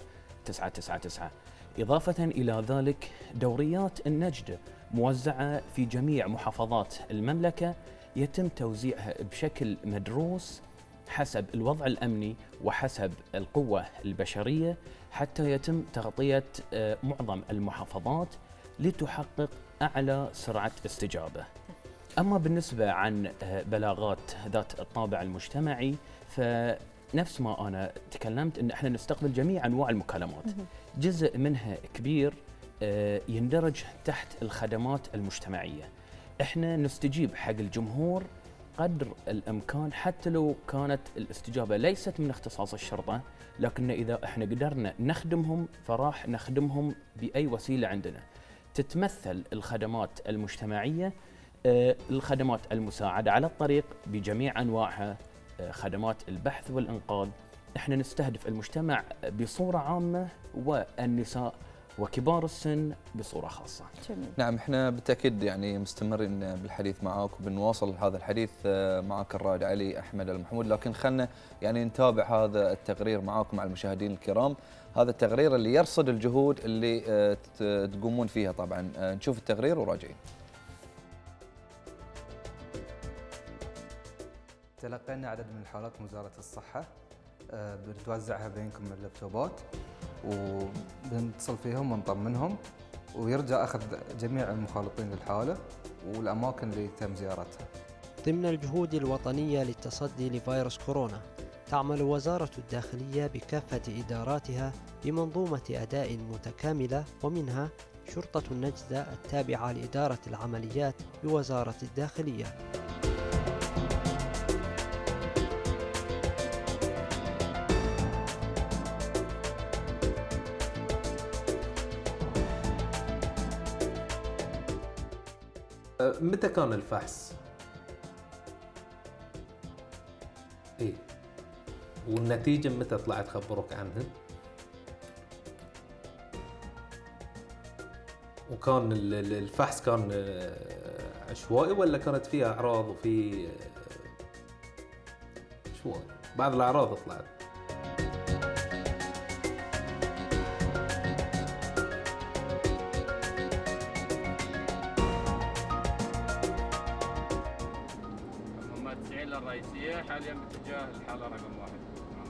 999. إضافة إلى ذلك دوريات النجدة موزعة في جميع محافظات المملكة، يتم توزيعها بشكل مدروس حسب الوضع الأمني وحسب القوة البشرية، حتى يتم تغطية معظم المحافظات لتحقق أعلى سرعة استجابة. أما بالنسبة عن بلاغات ذات الطابع المجتمعي، فنفس ما أنا تكلمت أن احنا نستقبل جميع أنواع المكالمات، جزء منها كبير يندرج تحت الخدمات المجتمعية. احنا نستجيب حق الجمهور قدر الامكان، حتى لو كانت الاستجابه ليست من اختصاص الشرطه، لكن اذا احنا قدرنا نخدمهم فراح نخدمهم باي وسيله عندنا. تتمثل الخدمات المجتمعيه الخدمات المساعده على الطريق بجميع انواعها، خدمات البحث والانقاذ. احنا نستهدف المجتمع بصوره عامه والنساء وكبار السن بصورة خاصة. جميل. نعم، احنا بالتأكيد يعني مستمرين بالحديث معاك وبنواصل هذا الحديث معك الرائد علي أحمد المحمود، لكن خلنا يعني نتابع هذا التقرير معاكم مع المشاهدين الكرام. هذا التقرير اللي يرصد الجهود اللي تقومون فيها. طبعا نشوف التقرير وراجعين. تلقينا عدد من الحالات من وزارة الصحة، بنتوزعها بينكم اللابتوبات وبنتصل فيهم ونطمنهم، ويرجى أخذ جميع المخالطين للحالة والأماكن اللي تم زيارتها. ضمن الجهود الوطنية للتصدي لفيروس كورونا، تعمل وزارة الداخلية بكافة إداراتها بمنظومة أداء متكاملة، ومنها شرطة النجدة التابعة لإدارة العمليات بوزارة الداخلية. متى كان الفحص؟ ايه، والنتيجة متى طلعت خبروك عنها؟ وكان الفحص كان عشوائي ولا كانت فيها أعراض وفي عشوائي؟ بعض الأعراض طلعت. الرئيسية حاليا باتجاه الحالة رقم 1.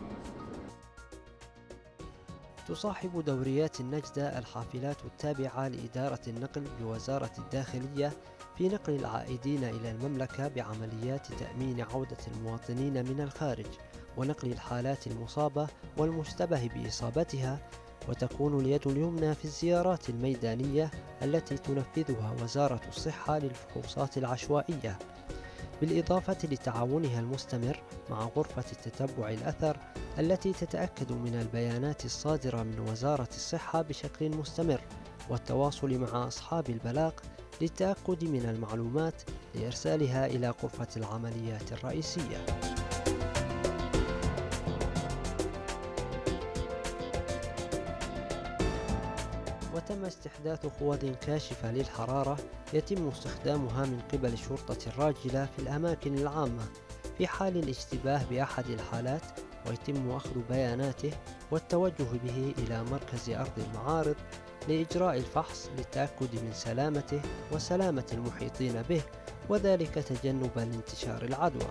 تصاحب دوريات النجدة الحافلات التابعة لإدارة النقل بوزارة الداخلية في نقل العائدين إلى المملكة بعمليات تأمين عودة المواطنين من الخارج، ونقل الحالات المصابة والمشتبه بإصابتها، وتكون اليد اليمنى في الزيارات الميدانية التي تنفذها وزارة الصحة للفحوصات العشوائية، بالإضافة لتعاونها المستمر مع غرفة تتبع الأثر التي تتأكد من البيانات الصادرة من وزارة الصحة بشكل مستمر، والتواصل مع أصحاب البلاغ للتأكد من المعلومات لإرسالها إلى غرفة العمليات الرئيسية. وتم استحداث خوذ كاشفة للحرارة يتم استخدامها من قبل الشرطة الراجلة في الأماكن العامة في حال الاشتباه بأحد الحالات، ويتم أخذ بياناته والتوجه به إلى مركز أرض المعارض لإجراء الفحص للتأكد من سلامته وسلامة المحيطين به، وذلك تجنبا لانتشار العدوى.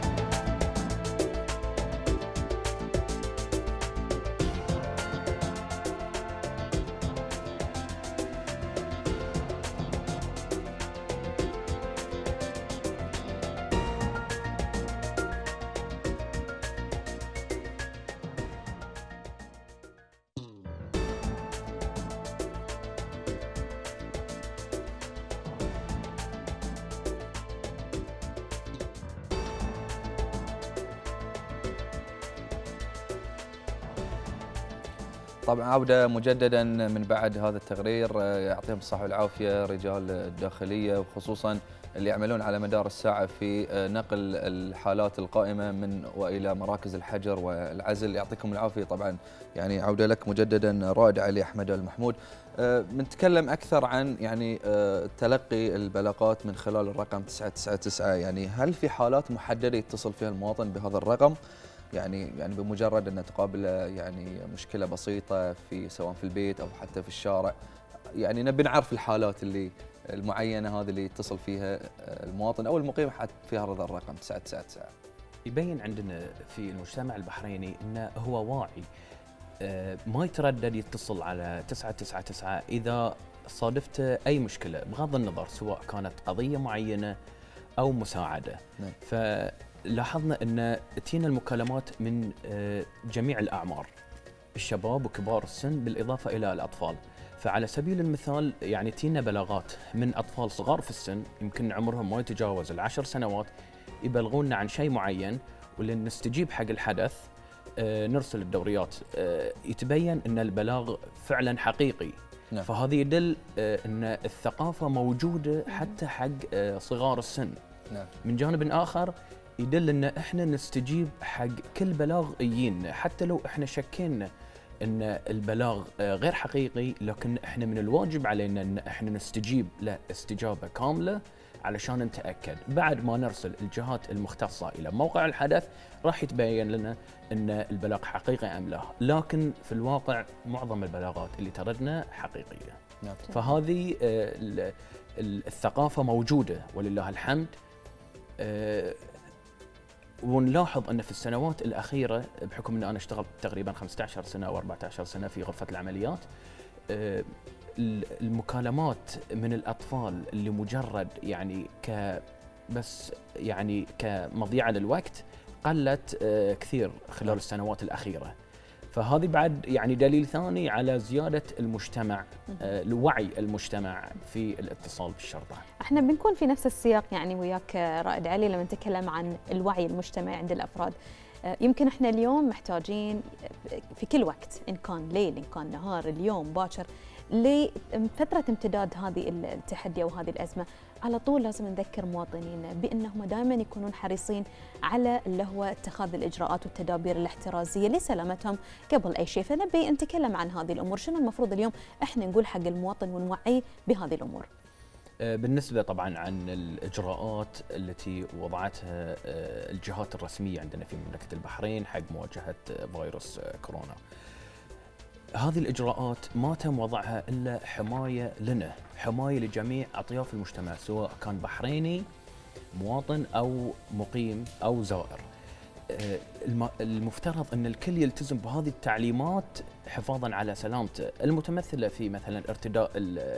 طبعا عودة مجددا من بعد هذا التقرير، يعطيهم الصحة والعافية رجال الداخلية، وخصوصا اللي يعملون على مدار الساعة في نقل الحالات القائمة من وإلى مراكز الحجر والعزل. يعطيكم العافية. طبعا يعني عودة لك مجددا رائد علي أحمد المحمود. بنتكلم أكثر عن يعني تلقي البلاغات من خلال الرقم 999. يعني هل في حالات محددة يتصل فيها المواطن بهذا الرقم؟ يعني بمجرد ان تقابله يعني مشكله بسيطه سواء في البيت او حتى في الشارع، يعني نبي نعرف الحالات اللي المعينه هذه اللي يتصل فيها المواطن او المقيم حتى في هذا الرقم 999. يبين عندنا في المجتمع البحريني انه هو واعي، ما يتردد يتصل على 999 اذا صادفته اي مشكله بغض النظر سواء كانت قضيه معينه او مساعده. نعم. فلاحظنا ان تجينا المكالمات من جميع الاعمار، الشباب وكبار السن بالاضافه الى الاطفال. فعلى سبيل المثال يعني تجينا بلاغات من اطفال صغار في السن يمكن عمرهم ما يتجاوز ال10 سنوات، يبلغونا عن شيء معين ولن نستجيب حق الحدث نرسل الدوريات، يتبين ان البلاغ فعلا حقيقي. نعم. فهذا يدل ان الثقافه موجوده حتى حق صغار السن. نعم. من جانب اخر يدل ان احنا نستجيب حق كل بلاغ يجينا حتى لو احنا شكينا ان البلاغ غير حقيقي، لكن احنا من الواجب علينا ان احنا نستجيب له استجابه كامله علشان نتاكد. بعد ما نرسل الجهات المختصه الى موقع الحدث راح يتبين لنا ان البلاغ حقيقي ام لا، لكن في الواقع معظم البلاغات اللي تردنا حقيقيه. نعم. فهذه الثقافه موجوده ولله الحمد. ونلاحظ ان في السنوات الاخيره بحكم ان انا اشتغلت تقريبا 15 سنه او 14 سنه في غرفه العمليات، المكالمات من الاطفال اللي مجرد يعني بس يعني كمضيعه للوقت قلت كثير خلال السنوات الاخيره. فهذه بعد يعني دليل ثاني على زياده المجتمع، الوعي المجتمع في الاتصال بالشرطه. احنا بنكون في نفس السياق يعني وياك رائد علي لما نتكلم عن الوعي المجتمعي عند الافراد. يمكن احنا اليوم محتاجين في كل وقت، ان كان ليل ان كان نهار، اليوم باكر، لفتره امتداد هذه التحدي او هذه الازمه، على طول لازم نذكر مواطنينا بانهم دائما يكونون حريصين على اللي هو اتخاذ الاجراءات والتدابير الاحترازيه لسلامتهم قبل اي شيء. فنبي نتكلم عن هذه الامور، شنو المفروض اليوم احنا نقول حق المواطن ونوعيه بهذه الامور؟ بالنسبة طبعا عن الإجراءات التي وضعتها الجهات الرسمية عندنا في مملكة البحرين حق مواجهة فيروس كورونا، هذه الإجراءات ما تم وضعها إلا حماية لنا، حماية لجميع أطياف المجتمع سواء كان بحريني مواطن أو مقيم أو زائر. المفترض أن الكل يلتزم بهذه التعليمات حفاظا على سلامته، المتمثلة في مثلا ارتداء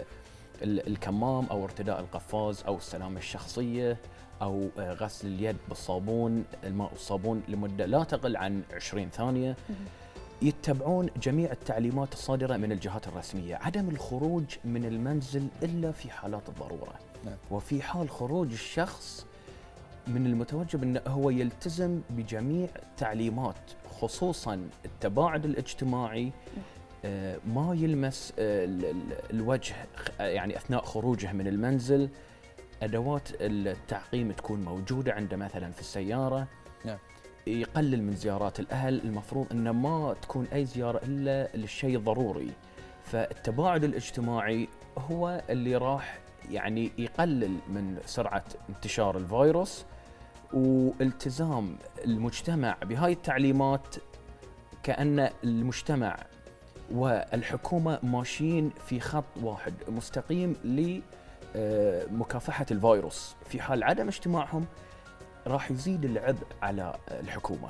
الكمام أو ارتداء القفاز أو السلامة الشخصية أو غسل اليد بالصابون، الماء والصابون لمدة لا تقل عن 20 ثانية. يتبعون جميع التعليمات الصادرة من الجهات الرسمية، عدم الخروج من المنزل إلا في حالات الضرورة. نعم. وفي حال خروج الشخص من المتوجب أنه هو يلتزم بجميع التعليمات، خصوصا التباعد الاجتماعي، ما يلمس الوجه يعني أثناء خروجه من المنزل، أدوات التعقيم تكون موجودة عنده مثلا في السيارة. نعم. يقلل من زيارات الأهل، المفروض أن ما تكون أي زيارة إلا للشيء الضروري. فالتباعد الاجتماعي هو اللي راح يعني يقلل من سرعة انتشار الفيروس، والتزام المجتمع بهاي التعليمات كأن المجتمع والحكومة ماشيين في خط واحد مستقيم لمكافحة الفيروس. في حال عدم اجتماعهم راح يزيد العبء على الحكومة.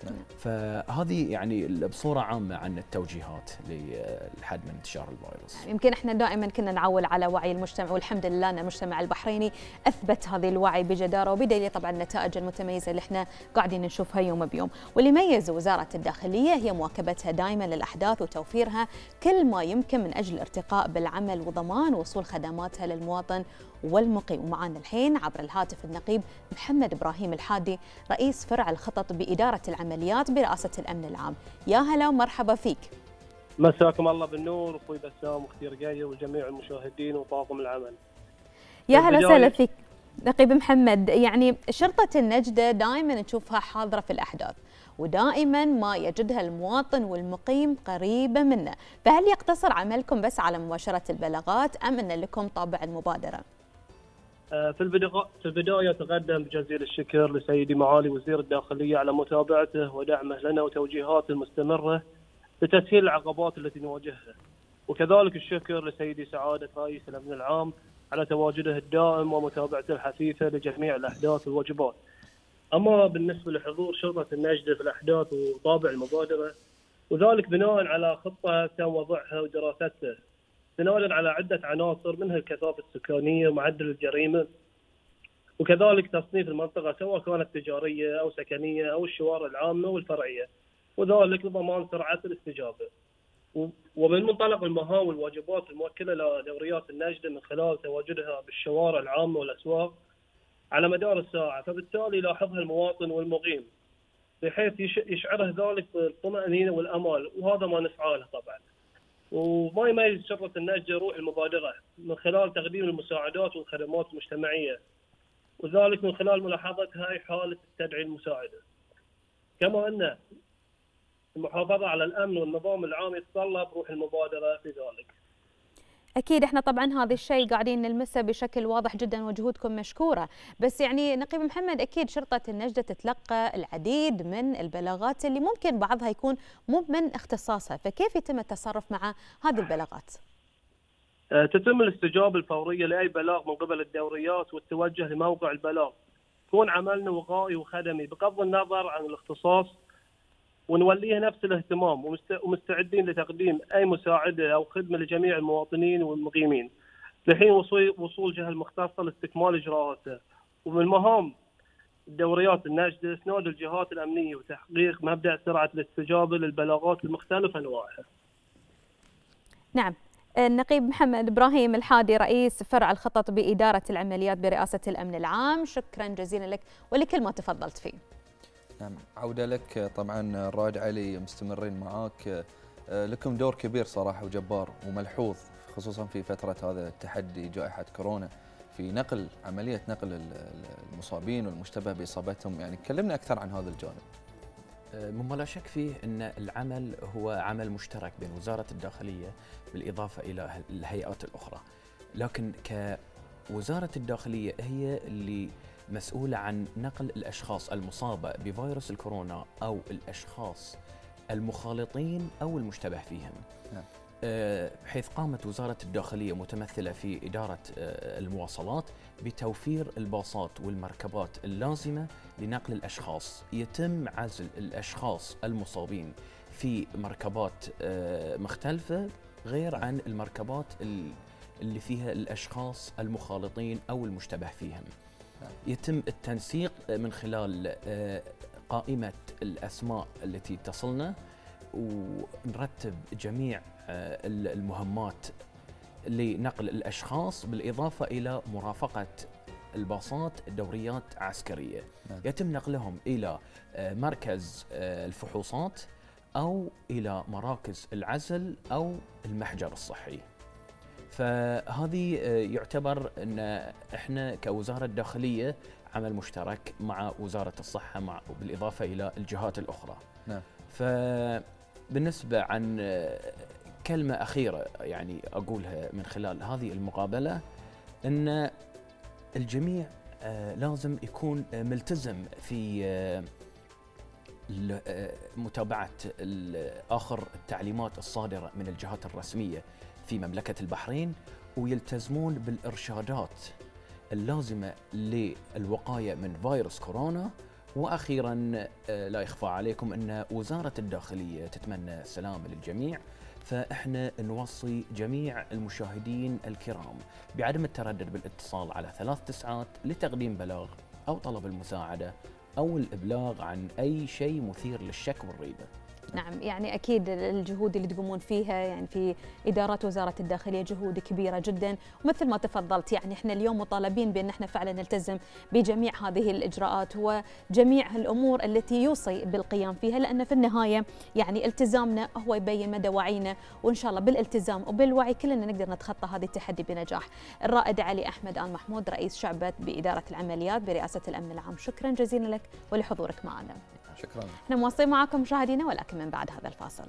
فهذه يعني بصورة عامة عن التوجيهات للحد من انتشار الفيروس. يمكن احنا دائما كنا نعول على وعي المجتمع، والحمد لله ان المجتمع البحريني اثبت هذه الوعي بجدارة، وبدليل طبعا النتائج المتميزة اللي احنا قاعدين نشوفها يوم بيوم. واللي ميز وزارة الداخلية هي مواكبتها دائما للاحداث وتوفيرها كل ما يمكن من اجل الارتقاء بالعمل وضمان وصول خدماتها للمواطن والمقيم. ومعنا الحين عبر الهاتف النقيب محمد إبراهيم الحادي، رئيس فرع الخطط بإدارة العمليات برئاسة الأمن العام. يا هلا ومرحبا فيك. مساكم الله بالنور اخوي بسام واختي رقايه وجميع المشاهدين وطاقم العمل. يا هلا وسهلا فيك نقيب محمد. يعني شرطة النجدة دائما نشوفها حاضرة في الأحداث، ودائما ما يجدها المواطن والمقيم قريبة منه، فهل يقتصر عملكم بس على مباشرة البلاغات أم أن لكم طابع المبادرة؟ في البداية أتقدم بجزيل الشكر لسيدي معالي وزير الداخلية على متابعته ودعمه لنا وتوجيهاته المستمرة لتسهيل العقبات التي نواجهها، وكذلك الشكر لسيدي سعادة رئيس الأمن العام على تواجده الدائم ومتابعته الحثيثة لجميع الأحداث والواجبات. أما بالنسبة لحضور شرطة النجدة في الأحداث وطابع المبادرة، وذلك بناء على خطة تم وضعها ودراستها بناء على عدة عناصر منها الكثافة السكانية ومعدل الجريمة، وكذلك تصنيف المنطقة سواء كانت تجارية أو سكنية أو الشوارع العامة والفرعية، وذلك لضمان سرعة الاستجابة. ومن منطلق المهام والواجبات الموكلة لدوريات النجدة من خلال تواجدها بالشوارع العامة والأسواق على مدار الساعة، فبالتالي يلاحظها المواطن والمقيم بحيث يشعره ذلك بالطمأنينة والأمان، وهذا ما نسعى له طبعا. وما يميز شرطة النجدة روح المبادرة من خلال تقديم المساعدات والخدمات المجتمعية، وذلك من خلال ملاحظتها أي حالة تستدعي المساعدة. كما أن المحافظة على الأمن والنظام العام يتطلب روح المبادرة في ذلك. أكيد احنا طبعا هذا الشيء قاعدين نلمسه بشكل واضح جدا وجهودكم مشكورة، بس يعني نقيب محمد أكيد شرطة النجدة تتلقى العديد من البلاغات اللي ممكن بعضها يكون مو من اختصاصها، فكيف يتم التصرف مع هذه البلاغات؟ تتم الاستجابة الفورية لأي بلاغ من قبل الدوريات والتوجه لموقع البلاغ. يكون عملنا وقائي وخدمي بغض النظر عن الاختصاص، ونوليه نفس الاهتمام ومستعدين لتقديم أي مساعدة أو خدمة لجميع المواطنين والمقيمين لحين وصول جهة المختصة لاستكمال إجراءاته. ومن مهام الدوريات النجدة إسناد الجهات الأمنية وتحقيق مبدأ سرعة الاستجابة للبلاغات المختلفة أنواعها. نعم. النقيب محمد إبراهيم الحادي رئيس فرع الخطط بإدارة العمليات برئاسة الأمن العام، شكرا جزيلا لك ولكل ما تفضلت فيه. نعم، عودة لك. طبعا رائد علي مستمرين معاك، لكم دور كبير صراحة وجبار وملحوظ خصوصا في فترة هذا التحدي جائحة كورونا في عملية نقل المصابين والمشتبه بإصابتهم، يعني كلمنا أكثر عن هذا الجانب. مما لا شك فيه أن العمل هو عمل مشترك بين وزارة الداخلية بالإضافة إلى الهيئات الأخرى، لكن كوزارة الداخلية هي اللي مسؤولة عن نقل الأشخاص المصابة بفيروس الكورونا أو الأشخاص المخالطين أو المشتبه فيهم. بحيث قامت وزارة الداخلية متمثلة في إدارة المواصلات بتوفير الباصات والمركبات اللازمة لنقل الأشخاص. يتم عزل الأشخاص المصابين في مركبات مختلفة غير عن المركبات اللي فيها الأشخاص المخالطين أو المشتبه فيهم. يتم التنسيق من خلال قائمة الأسماء التي تصلنا، ونرتب جميع المهمات لنقل الأشخاص بالإضافة إلى مرافقة الباصات دوريات عسكرية. يتم نقلهم إلى مركز الفحوصات أو إلى مراكز العزل أو المحجر الصحي. فهذه يعتبر أن إحنا كوزارة داخلية عمل مشترك مع وزارة الصحة بالإضافة إلى الجهات الأخرى. فبالنسبة عن كلمة أخيرة يعني أقولها من خلال هذه المقابلة، أن الجميع لازم يكون ملتزم في متابعة آخر التعليمات الصادرة من الجهات الرسمية في مملكة البحرين، ويلتزمون بالإرشادات اللازمة للوقاية من فيروس كورونا. وأخيراً لا يخفى عليكم أن وزارة الداخلية تتمنى السلام للجميع، فإحنا نوصي جميع المشاهدين الكرام بعدم التردد بالاتصال على 3 تسعات لتقديم بلاغ أو طلب المساعدة أو الإبلاغ عن أي شيء مثير للشك والريبة. نعم، يعني أكيد الجهود اللي تقومون فيها يعني في إدارات وزارة الداخلية جهود كبيرة جدا، ومثل ما تفضلت يعني احنا اليوم مطالبين بأن احنا فعلا نلتزم بجميع هذه الإجراءات وجميع الأمور التي يوصي بالقيام فيها، لأن في النهاية يعني التزامنا هو يبين مدى وعينا، وإن شاء الله بالالتزام وبالوعي كلنا نقدر نتخطى هذه التحدي بنجاح. الرائد علي أحمد آل محمود رئيس شعبة بإدارة العمليات برئاسة الأمن العام، شكرا جزيلا لك ولحضورك معنا. شكرا. احنا مواصلين معكم مشاهدينا ولكن من بعد هذا الفاصل.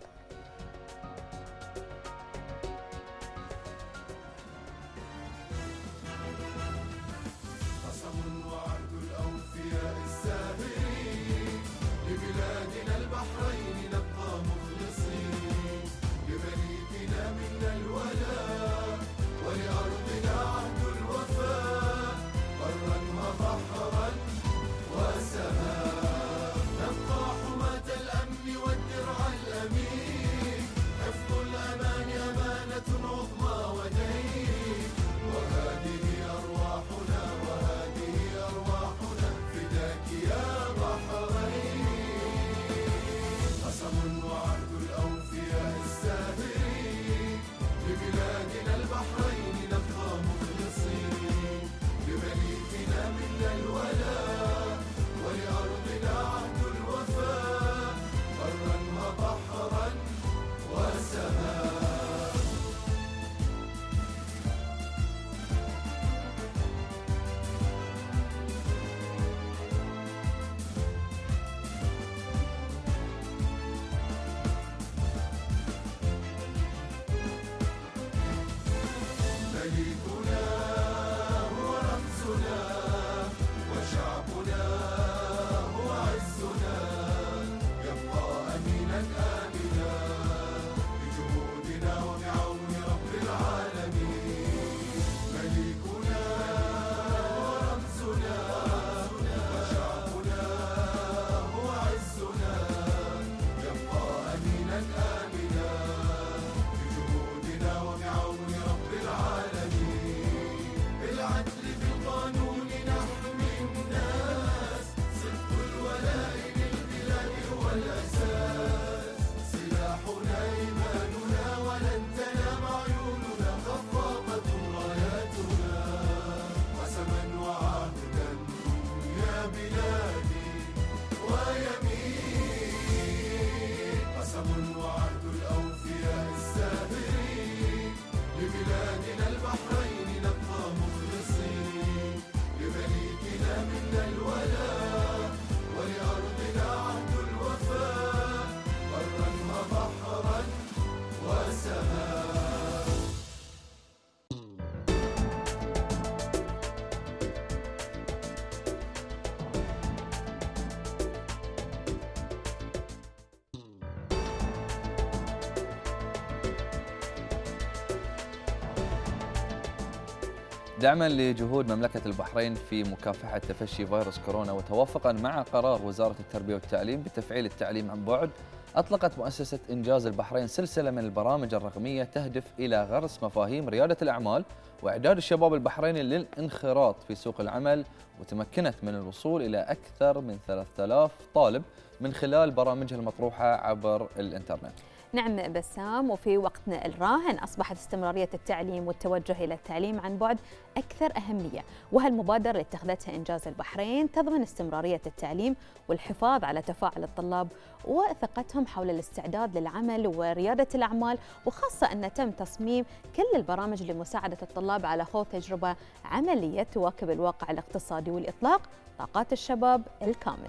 دعما لجهود مملكة البحرين في مكافحة تفشي فيروس كورونا وتوافقا مع قرار وزارة التربية والتعليم بتفعيل التعليم عن بعد، أطلقت مؤسسة إنجاز البحرين سلسلة من البرامج الرقمية تهدف إلى غرس مفاهيم ريادة الأعمال وإعداد الشباب البحريني للانخراط في سوق العمل، وتمكنت من الوصول إلى أكثر من 3000 طالب من خلال برامجها المطروحة عبر الإنترنت. نعم بسام، وفي وقتنا الراهن أصبحت استمرارية التعليم والتوجه إلى التعليم عن بعد أكثر أهمية، وهالمبادرة اللي اتخذتها إنجاز البحرين تضمن استمرارية التعليم والحفاظ على تفاعل الطلاب وثقتهم حول الاستعداد للعمل وريادة الأعمال، وخاصة أن تم تصميم كل البرامج لمساعدة الطلاب على خوض تجربة عملية تواكب الواقع الاقتصادي والإطلاق طاقات الشباب الكاملة.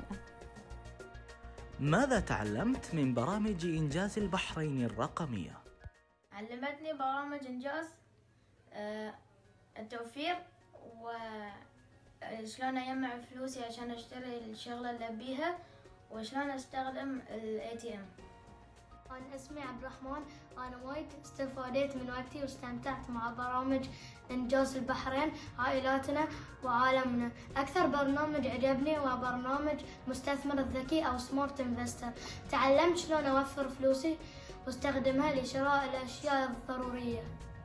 ماذا تعلمت من برامج إنجاز البحرين الرقمية؟ علمتني برامج إنجاز التوفير وشلون أجمع فلوسي عشان أشتري الشغلة اللي أبيها وشلون أستخدم ATM. أنا اسمي عبد الرحمن، أنا وايد استفاديت من وقتي واستمتعت مع برامج إنجاز البحرين عائلاتنا وعالمنا. أكثر برنامج عجبني هو برنامج مستثمر الذكي أو سمارت انفستر. تعلمت شلون أوفر فلوسي واستخدمها لشراء الأشياء الضرورية.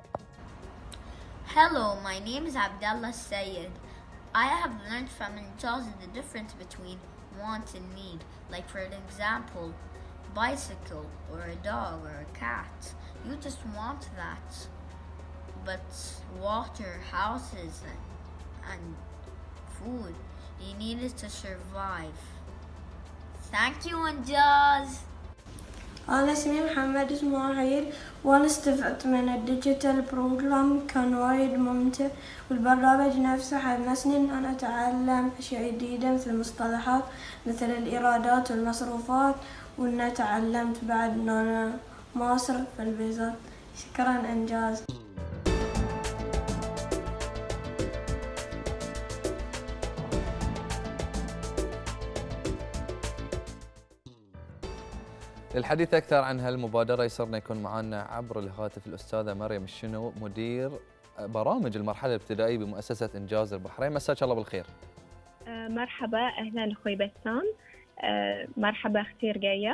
Hello, my name is Abdallah Sayed. I have learned from Injaz the difference between want and need. Like for an example, bicycle or a dog or a cat. You just want that. But water, houses and food, you need it to survive. Thank you, Injaz. أنا اسمي محمد إسماعيل وأنا استفدت من الديجيتال بروجرام، كان وايد ممتع والبرنامج نفسه حمسني إن أنا أتعلم أشياء جديدة مثل المصطلحات مثل الإيرادات والمصروفات، وإن تعلمت بعد إن أنا ما أصرف في البيزات. شكرا إنجاز. للحديث أكثر عن هالمبادرة يسرنا يكون معنا عبر الهاتف الأستاذة مريم الشنو، مدير برامج المرحلة الابتدائية بمؤسسة إنجاز البحرين. مساك الله بالخير. مرحبا، أهلا أخوي بسام. مرحبا أختي رقية.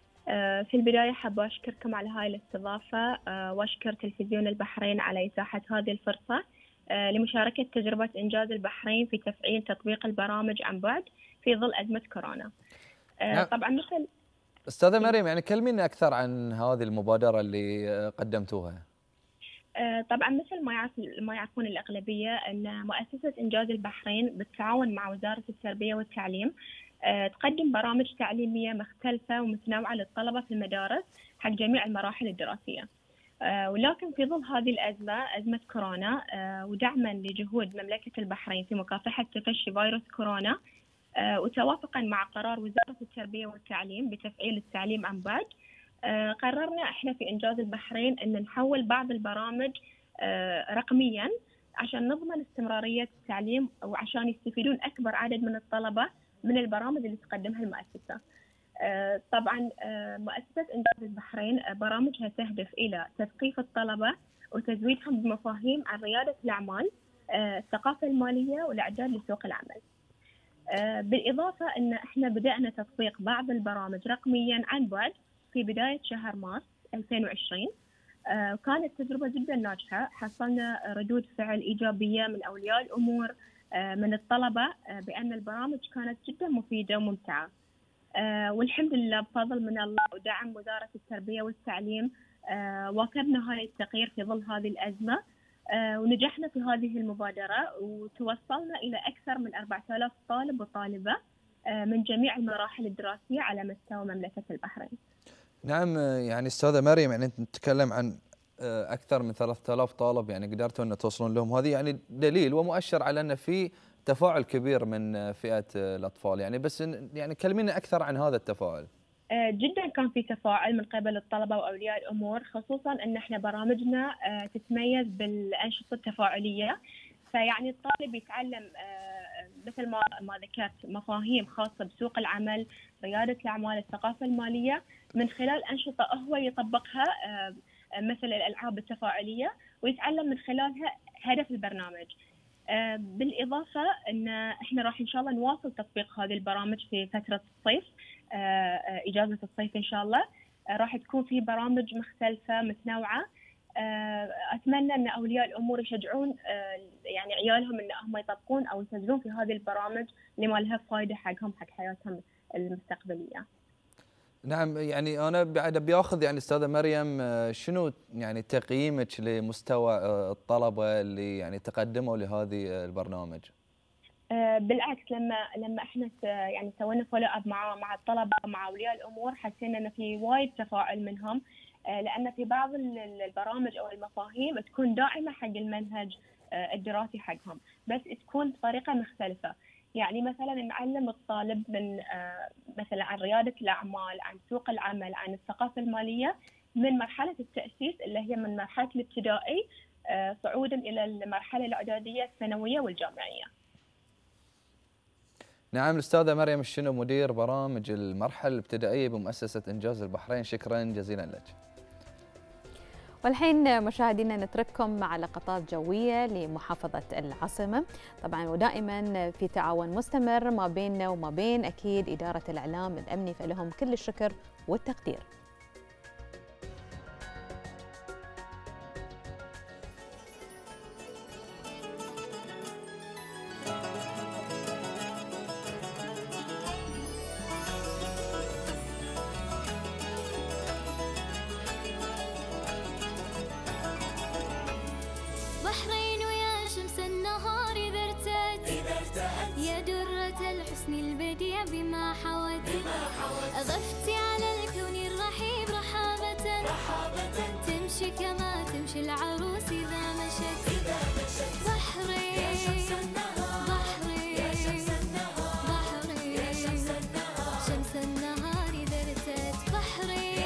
في البداية حابة أشكركم على هاي الاستضافة وأشكر تلفزيون البحرين على إتاحة هذه الفرصة لمشاركة تجربة إنجاز البحرين في تفعيل تطبيق البرامج عن بعد في ظل أزمة كورونا. طبعا مثل أستاذة مريم، يعني كلمينا أكثر عن هذه المبادرة اللي قدمتوها. طبعا مثل ما يعرفون الأغلبية أن مؤسسة إنجاز البحرين بالتعاون مع وزارة التربية والتعليم تقدم برامج تعليمية مختلفة ومتنوعة للطلبة في المدارس حق جميع المراحل الدراسية. ولكن في ظل هذه الأزمة، أزمة كورونا، ودعما لجهود مملكة البحرين في مكافحة تفشي فيروس كورونا، وتوافقا مع قرار وزارة التربية والتعليم بتفعيل التعليم عن بعد، قررنا احنا في إنجاز البحرين أن نحول بعض البرامج رقميا عشان نضمن استمرارية التعليم وعشان يستفيدون أكبر عدد من الطلبة من البرامج اللي تقدمها المؤسسة. طبعا مؤسسة إنجاز البحرين برامجها تهدف إلى تثقيف الطلبة وتزويدهم بمفاهيم عن ريادة الأعمال، الثقافة المالية والإعداد لسوق العمل. بالإضافة أن إحنا بدأنا تطبيق بعض البرامج رقميا عن بعد في بداية شهر مارس 2020. كانت تجربة جدا ناجحة، حصلنا ردود فعل إيجابية من أولياء الأمور من الطلبة بأن البرامج كانت جدا مفيدة وممتعة. والحمد لله بفضل من الله ودعم وزارة التربية والتعليم واكبنا هاي التغيير في ظل هذه الأزمة، ونجحنا في هذه المبادرة وتوصلنا إلى أكثر من 4000 طالب وطالبة من جميع المراحل الدراسية على مستوى مملكة البحرين. نعم، يعني أستاذة مريم، يعني نتكلم عن أكثر من 3000 طالب يعني قدرتوا أن توصلون لهم، هذه يعني دليل ومؤشر على أن في تفاعل كبير من فئة الأطفال. يعني بس يعني كلمينا أكثر عن هذا التفاعل. جدا كان في تفاعل من قبل الطلبة وأولياء الأمور، خصوصا أن احنا برامجنا تتميز بالأنشطة التفاعلية، فيعني الطالب يتعلم مثل ما ذكرت مفاهيم خاصة بسوق العمل، ريادة الأعمال، الثقافة المالية، من خلال أنشطة هو يطبقها مثل الألعاب التفاعلية، ويتعلم من خلالها هدف البرنامج. بالإضافة أن إحنا راح إن شاء الله نواصل تطبيق هذه البرامج في فترة الصيف، إجازة الصيف إن شاء الله. راح تكون في برامج مختلفة متنوعة. أتمنى أن أولياء الأمور يشجعون يعني عيالهم أن هم يطبقون أو يسجلون في هذه البرامج لما لها فائدة حقهم حق حياتهم المستقبلية. نعم، يعني أنا بعد بياخذ يعني أستاذة مريم شنو يعني تقييمك لمستوى الطلبة اللي يعني تقدموا لهذه البرنامج؟ بالعكس، لما احنا يعني سوينا فولو اب مع الطلبه مع اولياء الامور، حسينا ان في وايد تفاعل منهم، لان في بعض البرامج او المفاهيم تكون داعمه حق المنهج الدراسي حقهم، بس تكون بطريقه مختلفه. يعني مثلا نعلم الطالب من مثلا عن رياده الاعمال، عن سوق العمل، عن الثقافه الماليه من مرحله التاسيس اللي هي من مرحله الابتدائي صعودا الى المرحله الاعداديه الثانويه والجامعيه. نعم، الأستاذة مريم الشنو مدير برامج المرحلة الابتدائية بمؤسسة إنجاز البحرين، شكرا جزيلا لك. والحين مشاهدينا نترككم مع لقطات جوية لمحافظة العاصمة، طبعا ودائما في تعاون مستمر ما بيننا وما بين أكيد إدارة الإعلام الأمني، فلهم كل الشكر والتقدير. بحرين ويا شمس النهار إذا ارتأت يا درة الحسن البديع بما حوت أغفتي على الكون الرحيب رحابة تمشي كما تمشي العروس إذا مشت بحرين بحرين شمس النهار إذا ارتأت بحرين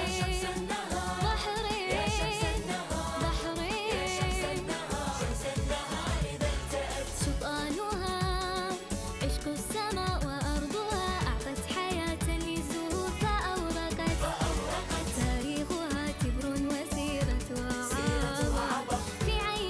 في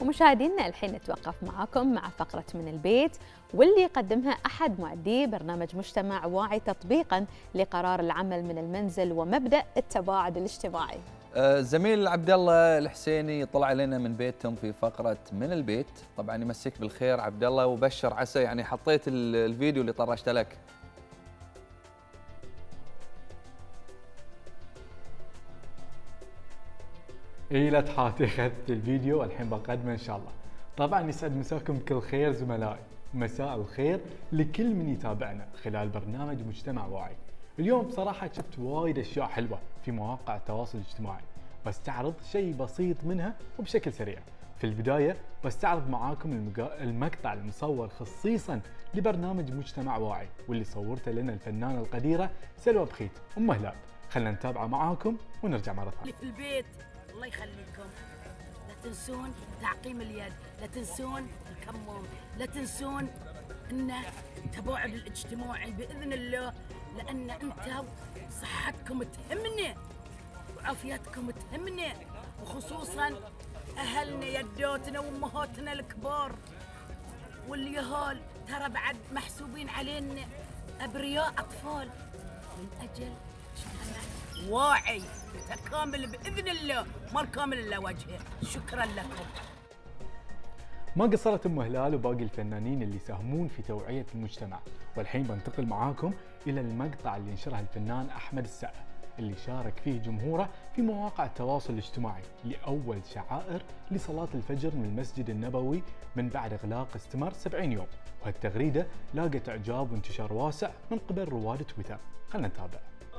ومشاهدينا الحين نتوقف معاكم مع فقرة من البيت، واللي يقدمها أحد معدي برنامج مجتمع واعي تطبيقاً لقرار العمل من المنزل ومبدأ التباعد الاجتماعي. زميل عبد الله الحسيني طلع علينا من بيتهم في فقرة من البيت. طبعا يمسيك بالخير عبد الله، وبشر عسى يعني حطيت الفيديو اللي طرشت لك. اي لا تحاتي، اخذت الفيديو والحين بقدمه ان شاء الله. طبعا يسعد مساكم بكل خير زملائي، مساء الخير لكل من يتابعنا خلال برنامج مجتمع واعي. اليوم بصراحة شفت وايد اشياء حلوة في مواقع التواصل الاجتماعي، بستعرض شيء بسيط منها وبشكل سريع. في البداية بستعرض معاكم المقطع المصور خصيصا لبرنامج مجتمع واعي، واللي صورته لنا الفنانة القديرة سلوى بخيت ام هلال. خلينا نتابعه معاكم ونرجع مرة ثانية. في البيت الله يخليكم لا تنسون تعقيم اليد، لا تنسون الكمام، لا تنسون ان التباعد الاجتماعي باذن الله، لان انتم صحتكم تهمنا وعافيتكم تهمنا، وخصوصا اهلنا يداتنا وامهاتنا الكبار واليهال، ترى بعد محسوبين علينا ابرياء اطفال، من اجل واعي متكامل باذن الله، ما الكامل الا وجهه. شكرا لكم. ما قصرت ام هلال وباقي الفنانين اللي يساهمون في توعية المجتمع، والحين بنتقل معاكم الى المقطع اللي نشره الفنان احمد السقا، اللي شارك فيه جمهوره في مواقع التواصل الاجتماعي لأول شعائر لصلاة الفجر من المسجد النبوي من بعد إغلاق استمر 70 يوم، وهالتغريدة لاقت إعجاب وانتشار واسع من قبل رواد تويتر. خلنا نتابع.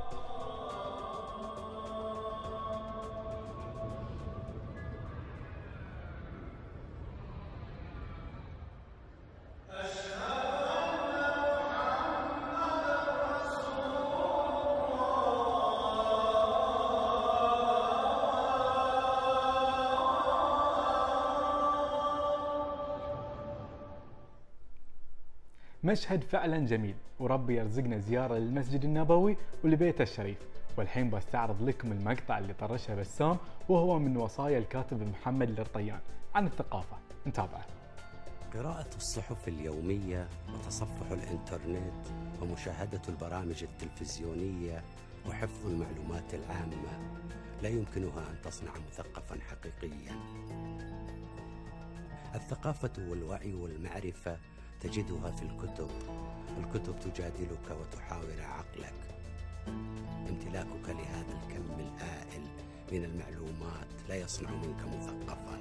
مشهد فعلا جميل، وربي يرزقنا زيارة للمسجد النبوي ولبيته الشريف. والحين بستعرض لكم المقطع اللي طرشه بسام، وهو من وصايا الكاتب محمد الرطيان عن الثقافة. نتابعه. قراءة الصحف اليومية وتصفح الإنترنت ومشاهدة البرامج التلفزيونية وحفظ المعلومات العامة لا يمكنها أن تصنع مثقفا حقيقيا. الثقافة والوعي والمعرفة تجدها في الكتب. الكتب تجادلك وتحاور عقلك. امتلاكك لهذا الكم الهائل من المعلومات لا يصنع منك مثقفا.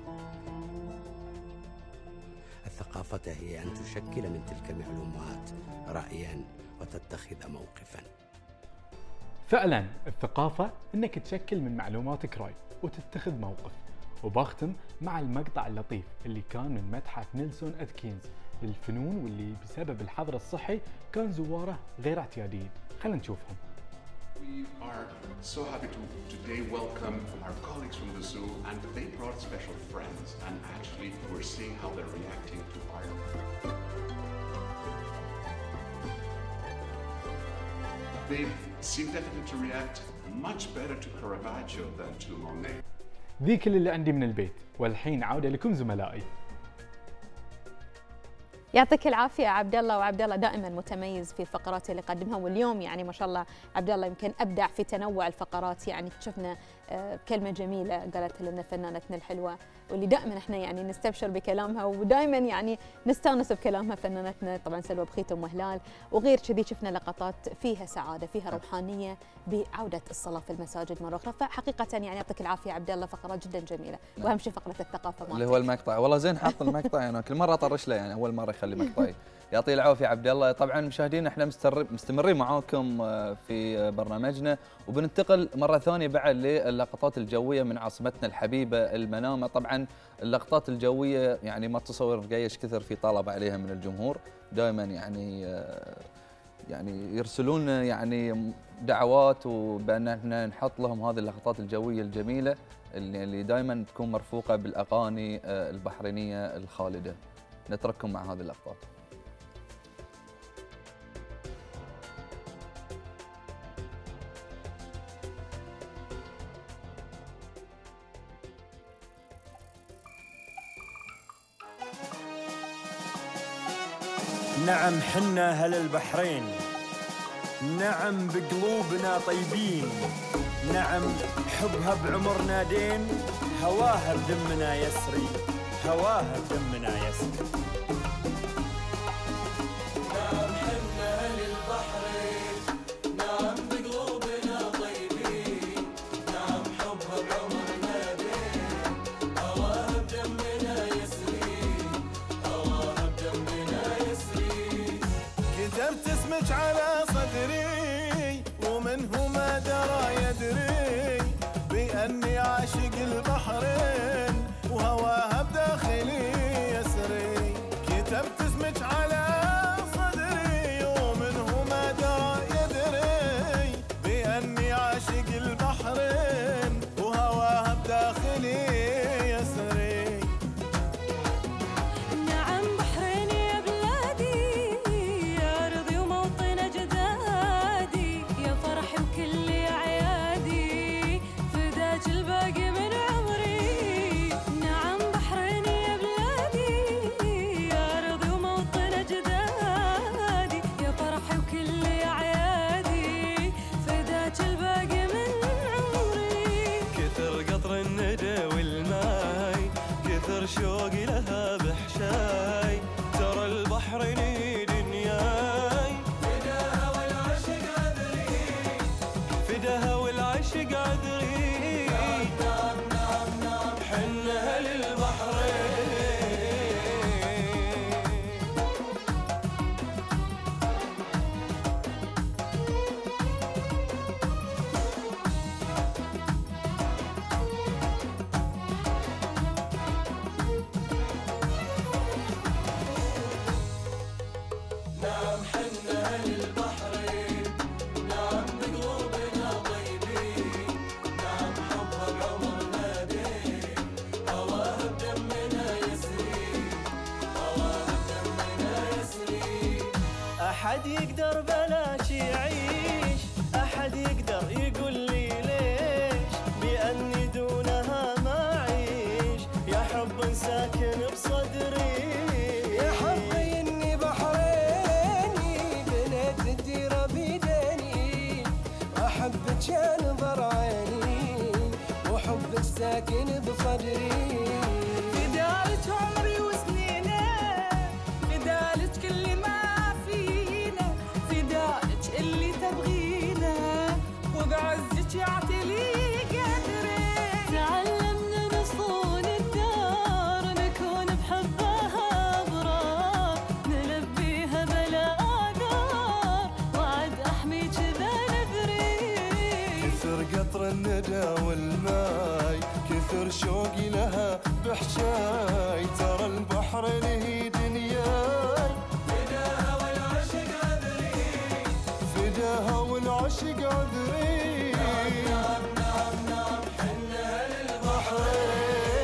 الثقافة هي أن تشكل من تلك المعلومات رأيا وتتخذ موقفا. فعلا الثقافة انك تشكل من معلوماتك رأي وتتخذ موقف. وبختم مع المقطع اللطيف اللي كان من متحف نيلسون أتكينز للفنون، واللي بسبب الحظر الصحي كان زواره غير اعتياديين. خلينا نشوفهم. We are so happy to today welcome our colleagues from the zoo, and they brought special friends, and actually we're seeing how they're reacting to Ireland. They seem definitely to react much better to Caravaggio than to Monet. ذي كل اللي عندي من البيت، والحين عودة لكم زملائي. يعطيك العافيه عبد الله، وعبد الله دائما متميز في الفقرات اللي يقدمها، واليوم يعني ما شاء الله عبد الله يمكن ابدع في تنوع الفقرات. يعني شفنا كلمه جميله قالتها لنا فنانتنا الحلوه، واللي دائما احنا يعني نستبشر بكلامها، ودائما يعني نستانس بكلامها فنانتنا طبعا سلوى بخيت ام هلال. وغير كذي شفنا لقطات فيها سعاده، فيها روحانيه بعوده الصلاه في المساجد مره اخرى. فحقيقه يعني يعطيك العافيه عبد الله، فقرات جدا جميله، واهم شيء فقره الثقافه اللي هو المقطع. والله زين حاط المقطع، انا كل مره اطرش له، يعني اول مره يخلي مقطعي. يعطيه العافيه عبد الله. طبعا مشاهدينا احنا مستمرين معاكم في برنامجنا، وبننتقل مره ثانيه بعد للقطات الجويه من عاصمتنا الحبيبه المنامه. طبعا اللقطات الجويه يعني ما تتصور قايش كثر في طلب عليها من الجمهور، دائما يعني يرسلون يعني دعوات وبان احنا نحط لهم هذه اللقطات الجويه الجميله اللي دائما تكون مرفوقه بالاغاني البحرينيه الخالده. نترككم مع هذه اللقطات. نعم حنا أهل البحرين، نعم بقلوبنا طيبين، نعم حبها بعمرنا دين، هواها بدمنا يسري، هواها بدمنا يسري. نعم حنا أهل البحرين، نعم بقلوبنا طيبين، نعم حبها بعمرنا دين، هواها بدمنا يسري، هواها بدمنا يسري. كتبت اسمك على صدري ومنه ما درى يدري بأني عاشق البحرين وهواها بداخلي يسري. كتبت اسمك على صدري ومنه ما درى يدري بأني عاشق البحرين وهواها بداخلي يسري. نعم بحريني يا بلادي، يا أرضي وموطن أجدادي، يا فرحي وكل أعيادي، فداك الباقي من عمري. نعم بحريني يا بلادي، يا أرضي وموطن أجدادي، يا فرحي وكل أعيادي، فداك الباقي من عمري. كثر قطر الندى والماي، كثر شوقي لها بحشاي، ترى البحرين دنياي، فداها والعشق عذري، فداها والعشق عذري. نعم نعم نعم حنا أهل البحرين. نعم حنا أهل البحرين، نعم بقلوبنا طيبين، نعم حبها بعمرنا دين، هواها بدمنا يسري، هواها بدمنا يسري. أحد يقدر بلاش يعيش، أحد يقدر يقول لي ليش بأني دونها ما أعيش، يا حب ساكن بصدري، يا حبي إني بحريني بنيت الديرة بيديني، أحبك يا نظر عيني وحبك ساكن بصدري. فدالك عمري وسنينه، فدالك كل ما فينا، فدالك اللي تبغينا وبعزك يعتلي قدري. تعلمنا نصون الدار، نكون بحبها أبرار، نلبيها بلا آثار، وعد أحمي كذا نبري. كثر قطر الندى والماي، كثر شوقي لها بحشاي، ترى البحرين هي دنياي، فداها والعشق عذري، فداها والعشق عذري. نعم نعم نعم حنا أهل البحرين.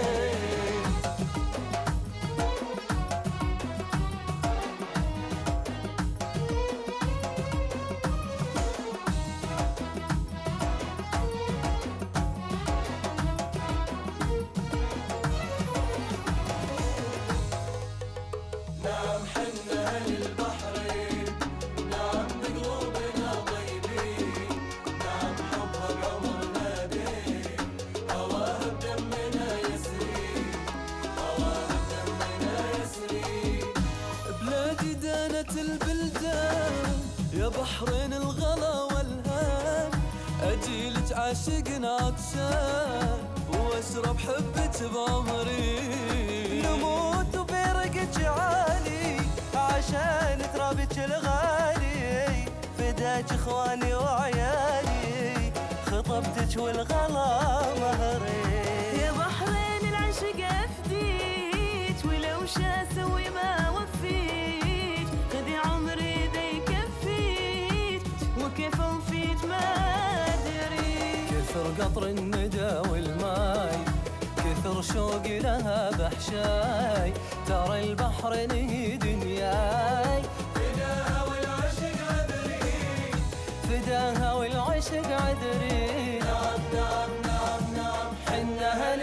نعم حنا أهل البحرين، نعم بقلوبنا طيبين، نعم حبها بعمرنا دين، هواها بدمنا يسري، هواها بدمنا يسري. بلادي دانت البلدان، يا بحرين الغلا والهان، أجيلك عاشق عطشان واشرب حبك بعمري. نموت وبرقك عالي عشان ترابك الغالي، فداك اخواني وعيالي، خطبتك والغلا مهري. يا بحرين العشق أفديك، ولو شا سوي ما وفيك، خذي عمري ذا يكفيك، وكيف وفيك ما أدري. كثر قطر الندى والماي، كثر شوقي لها بحشاي، ترى البحرين هي دنياي، فداها والعشق عذري، فداها والعشق عذري. نعم نعم نعم نعم حنا أهل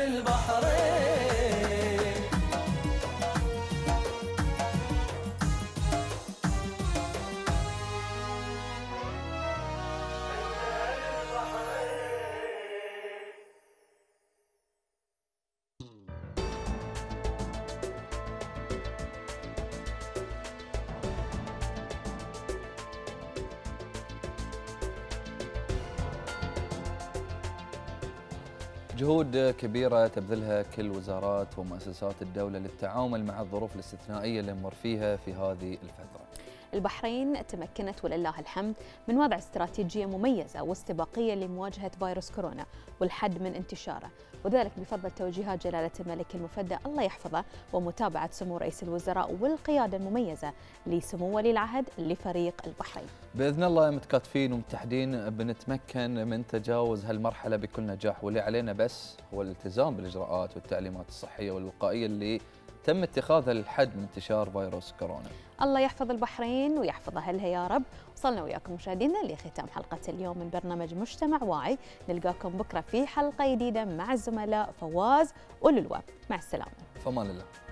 البحرين. جهود كبيرة تبذلها كل وزارات ومؤسسات الدولة للتعامل مع الظروف الاستثنائية اللي نمر فيها في هذه الفترة. البحرين تمكنت ولله الحمد من وضع استراتيجية مميزة واستباقية لمواجهة فيروس كورونا والحد من انتشاره، وذلك بفضل توجيهات جلالة الملك المفدى الله يحفظه ومتابعة سمو رئيس الوزراء والقيادة المميزة لسمو ولي العهد لفريق البحرين. بإذن الله متكاتفين ومتحدين بنتمكن من تجاوز هالمرحلة بكل نجاح، واللي علينا بس هو الالتزام بالإجراءات والتعليمات الصحية والوقائية اللي تم اتخاذها للحد من انتشار فيروس كورونا. الله يحفظ البحرين ويحفظ أهلها يا رب. وصلنا وياكم مشاهدينا لختام حلقة اليوم من برنامج مجتمع واعي. نلقاكم بكرة في حلقة جديدة مع الزملاء فواز وللوى. مع السلامة. فمان الله.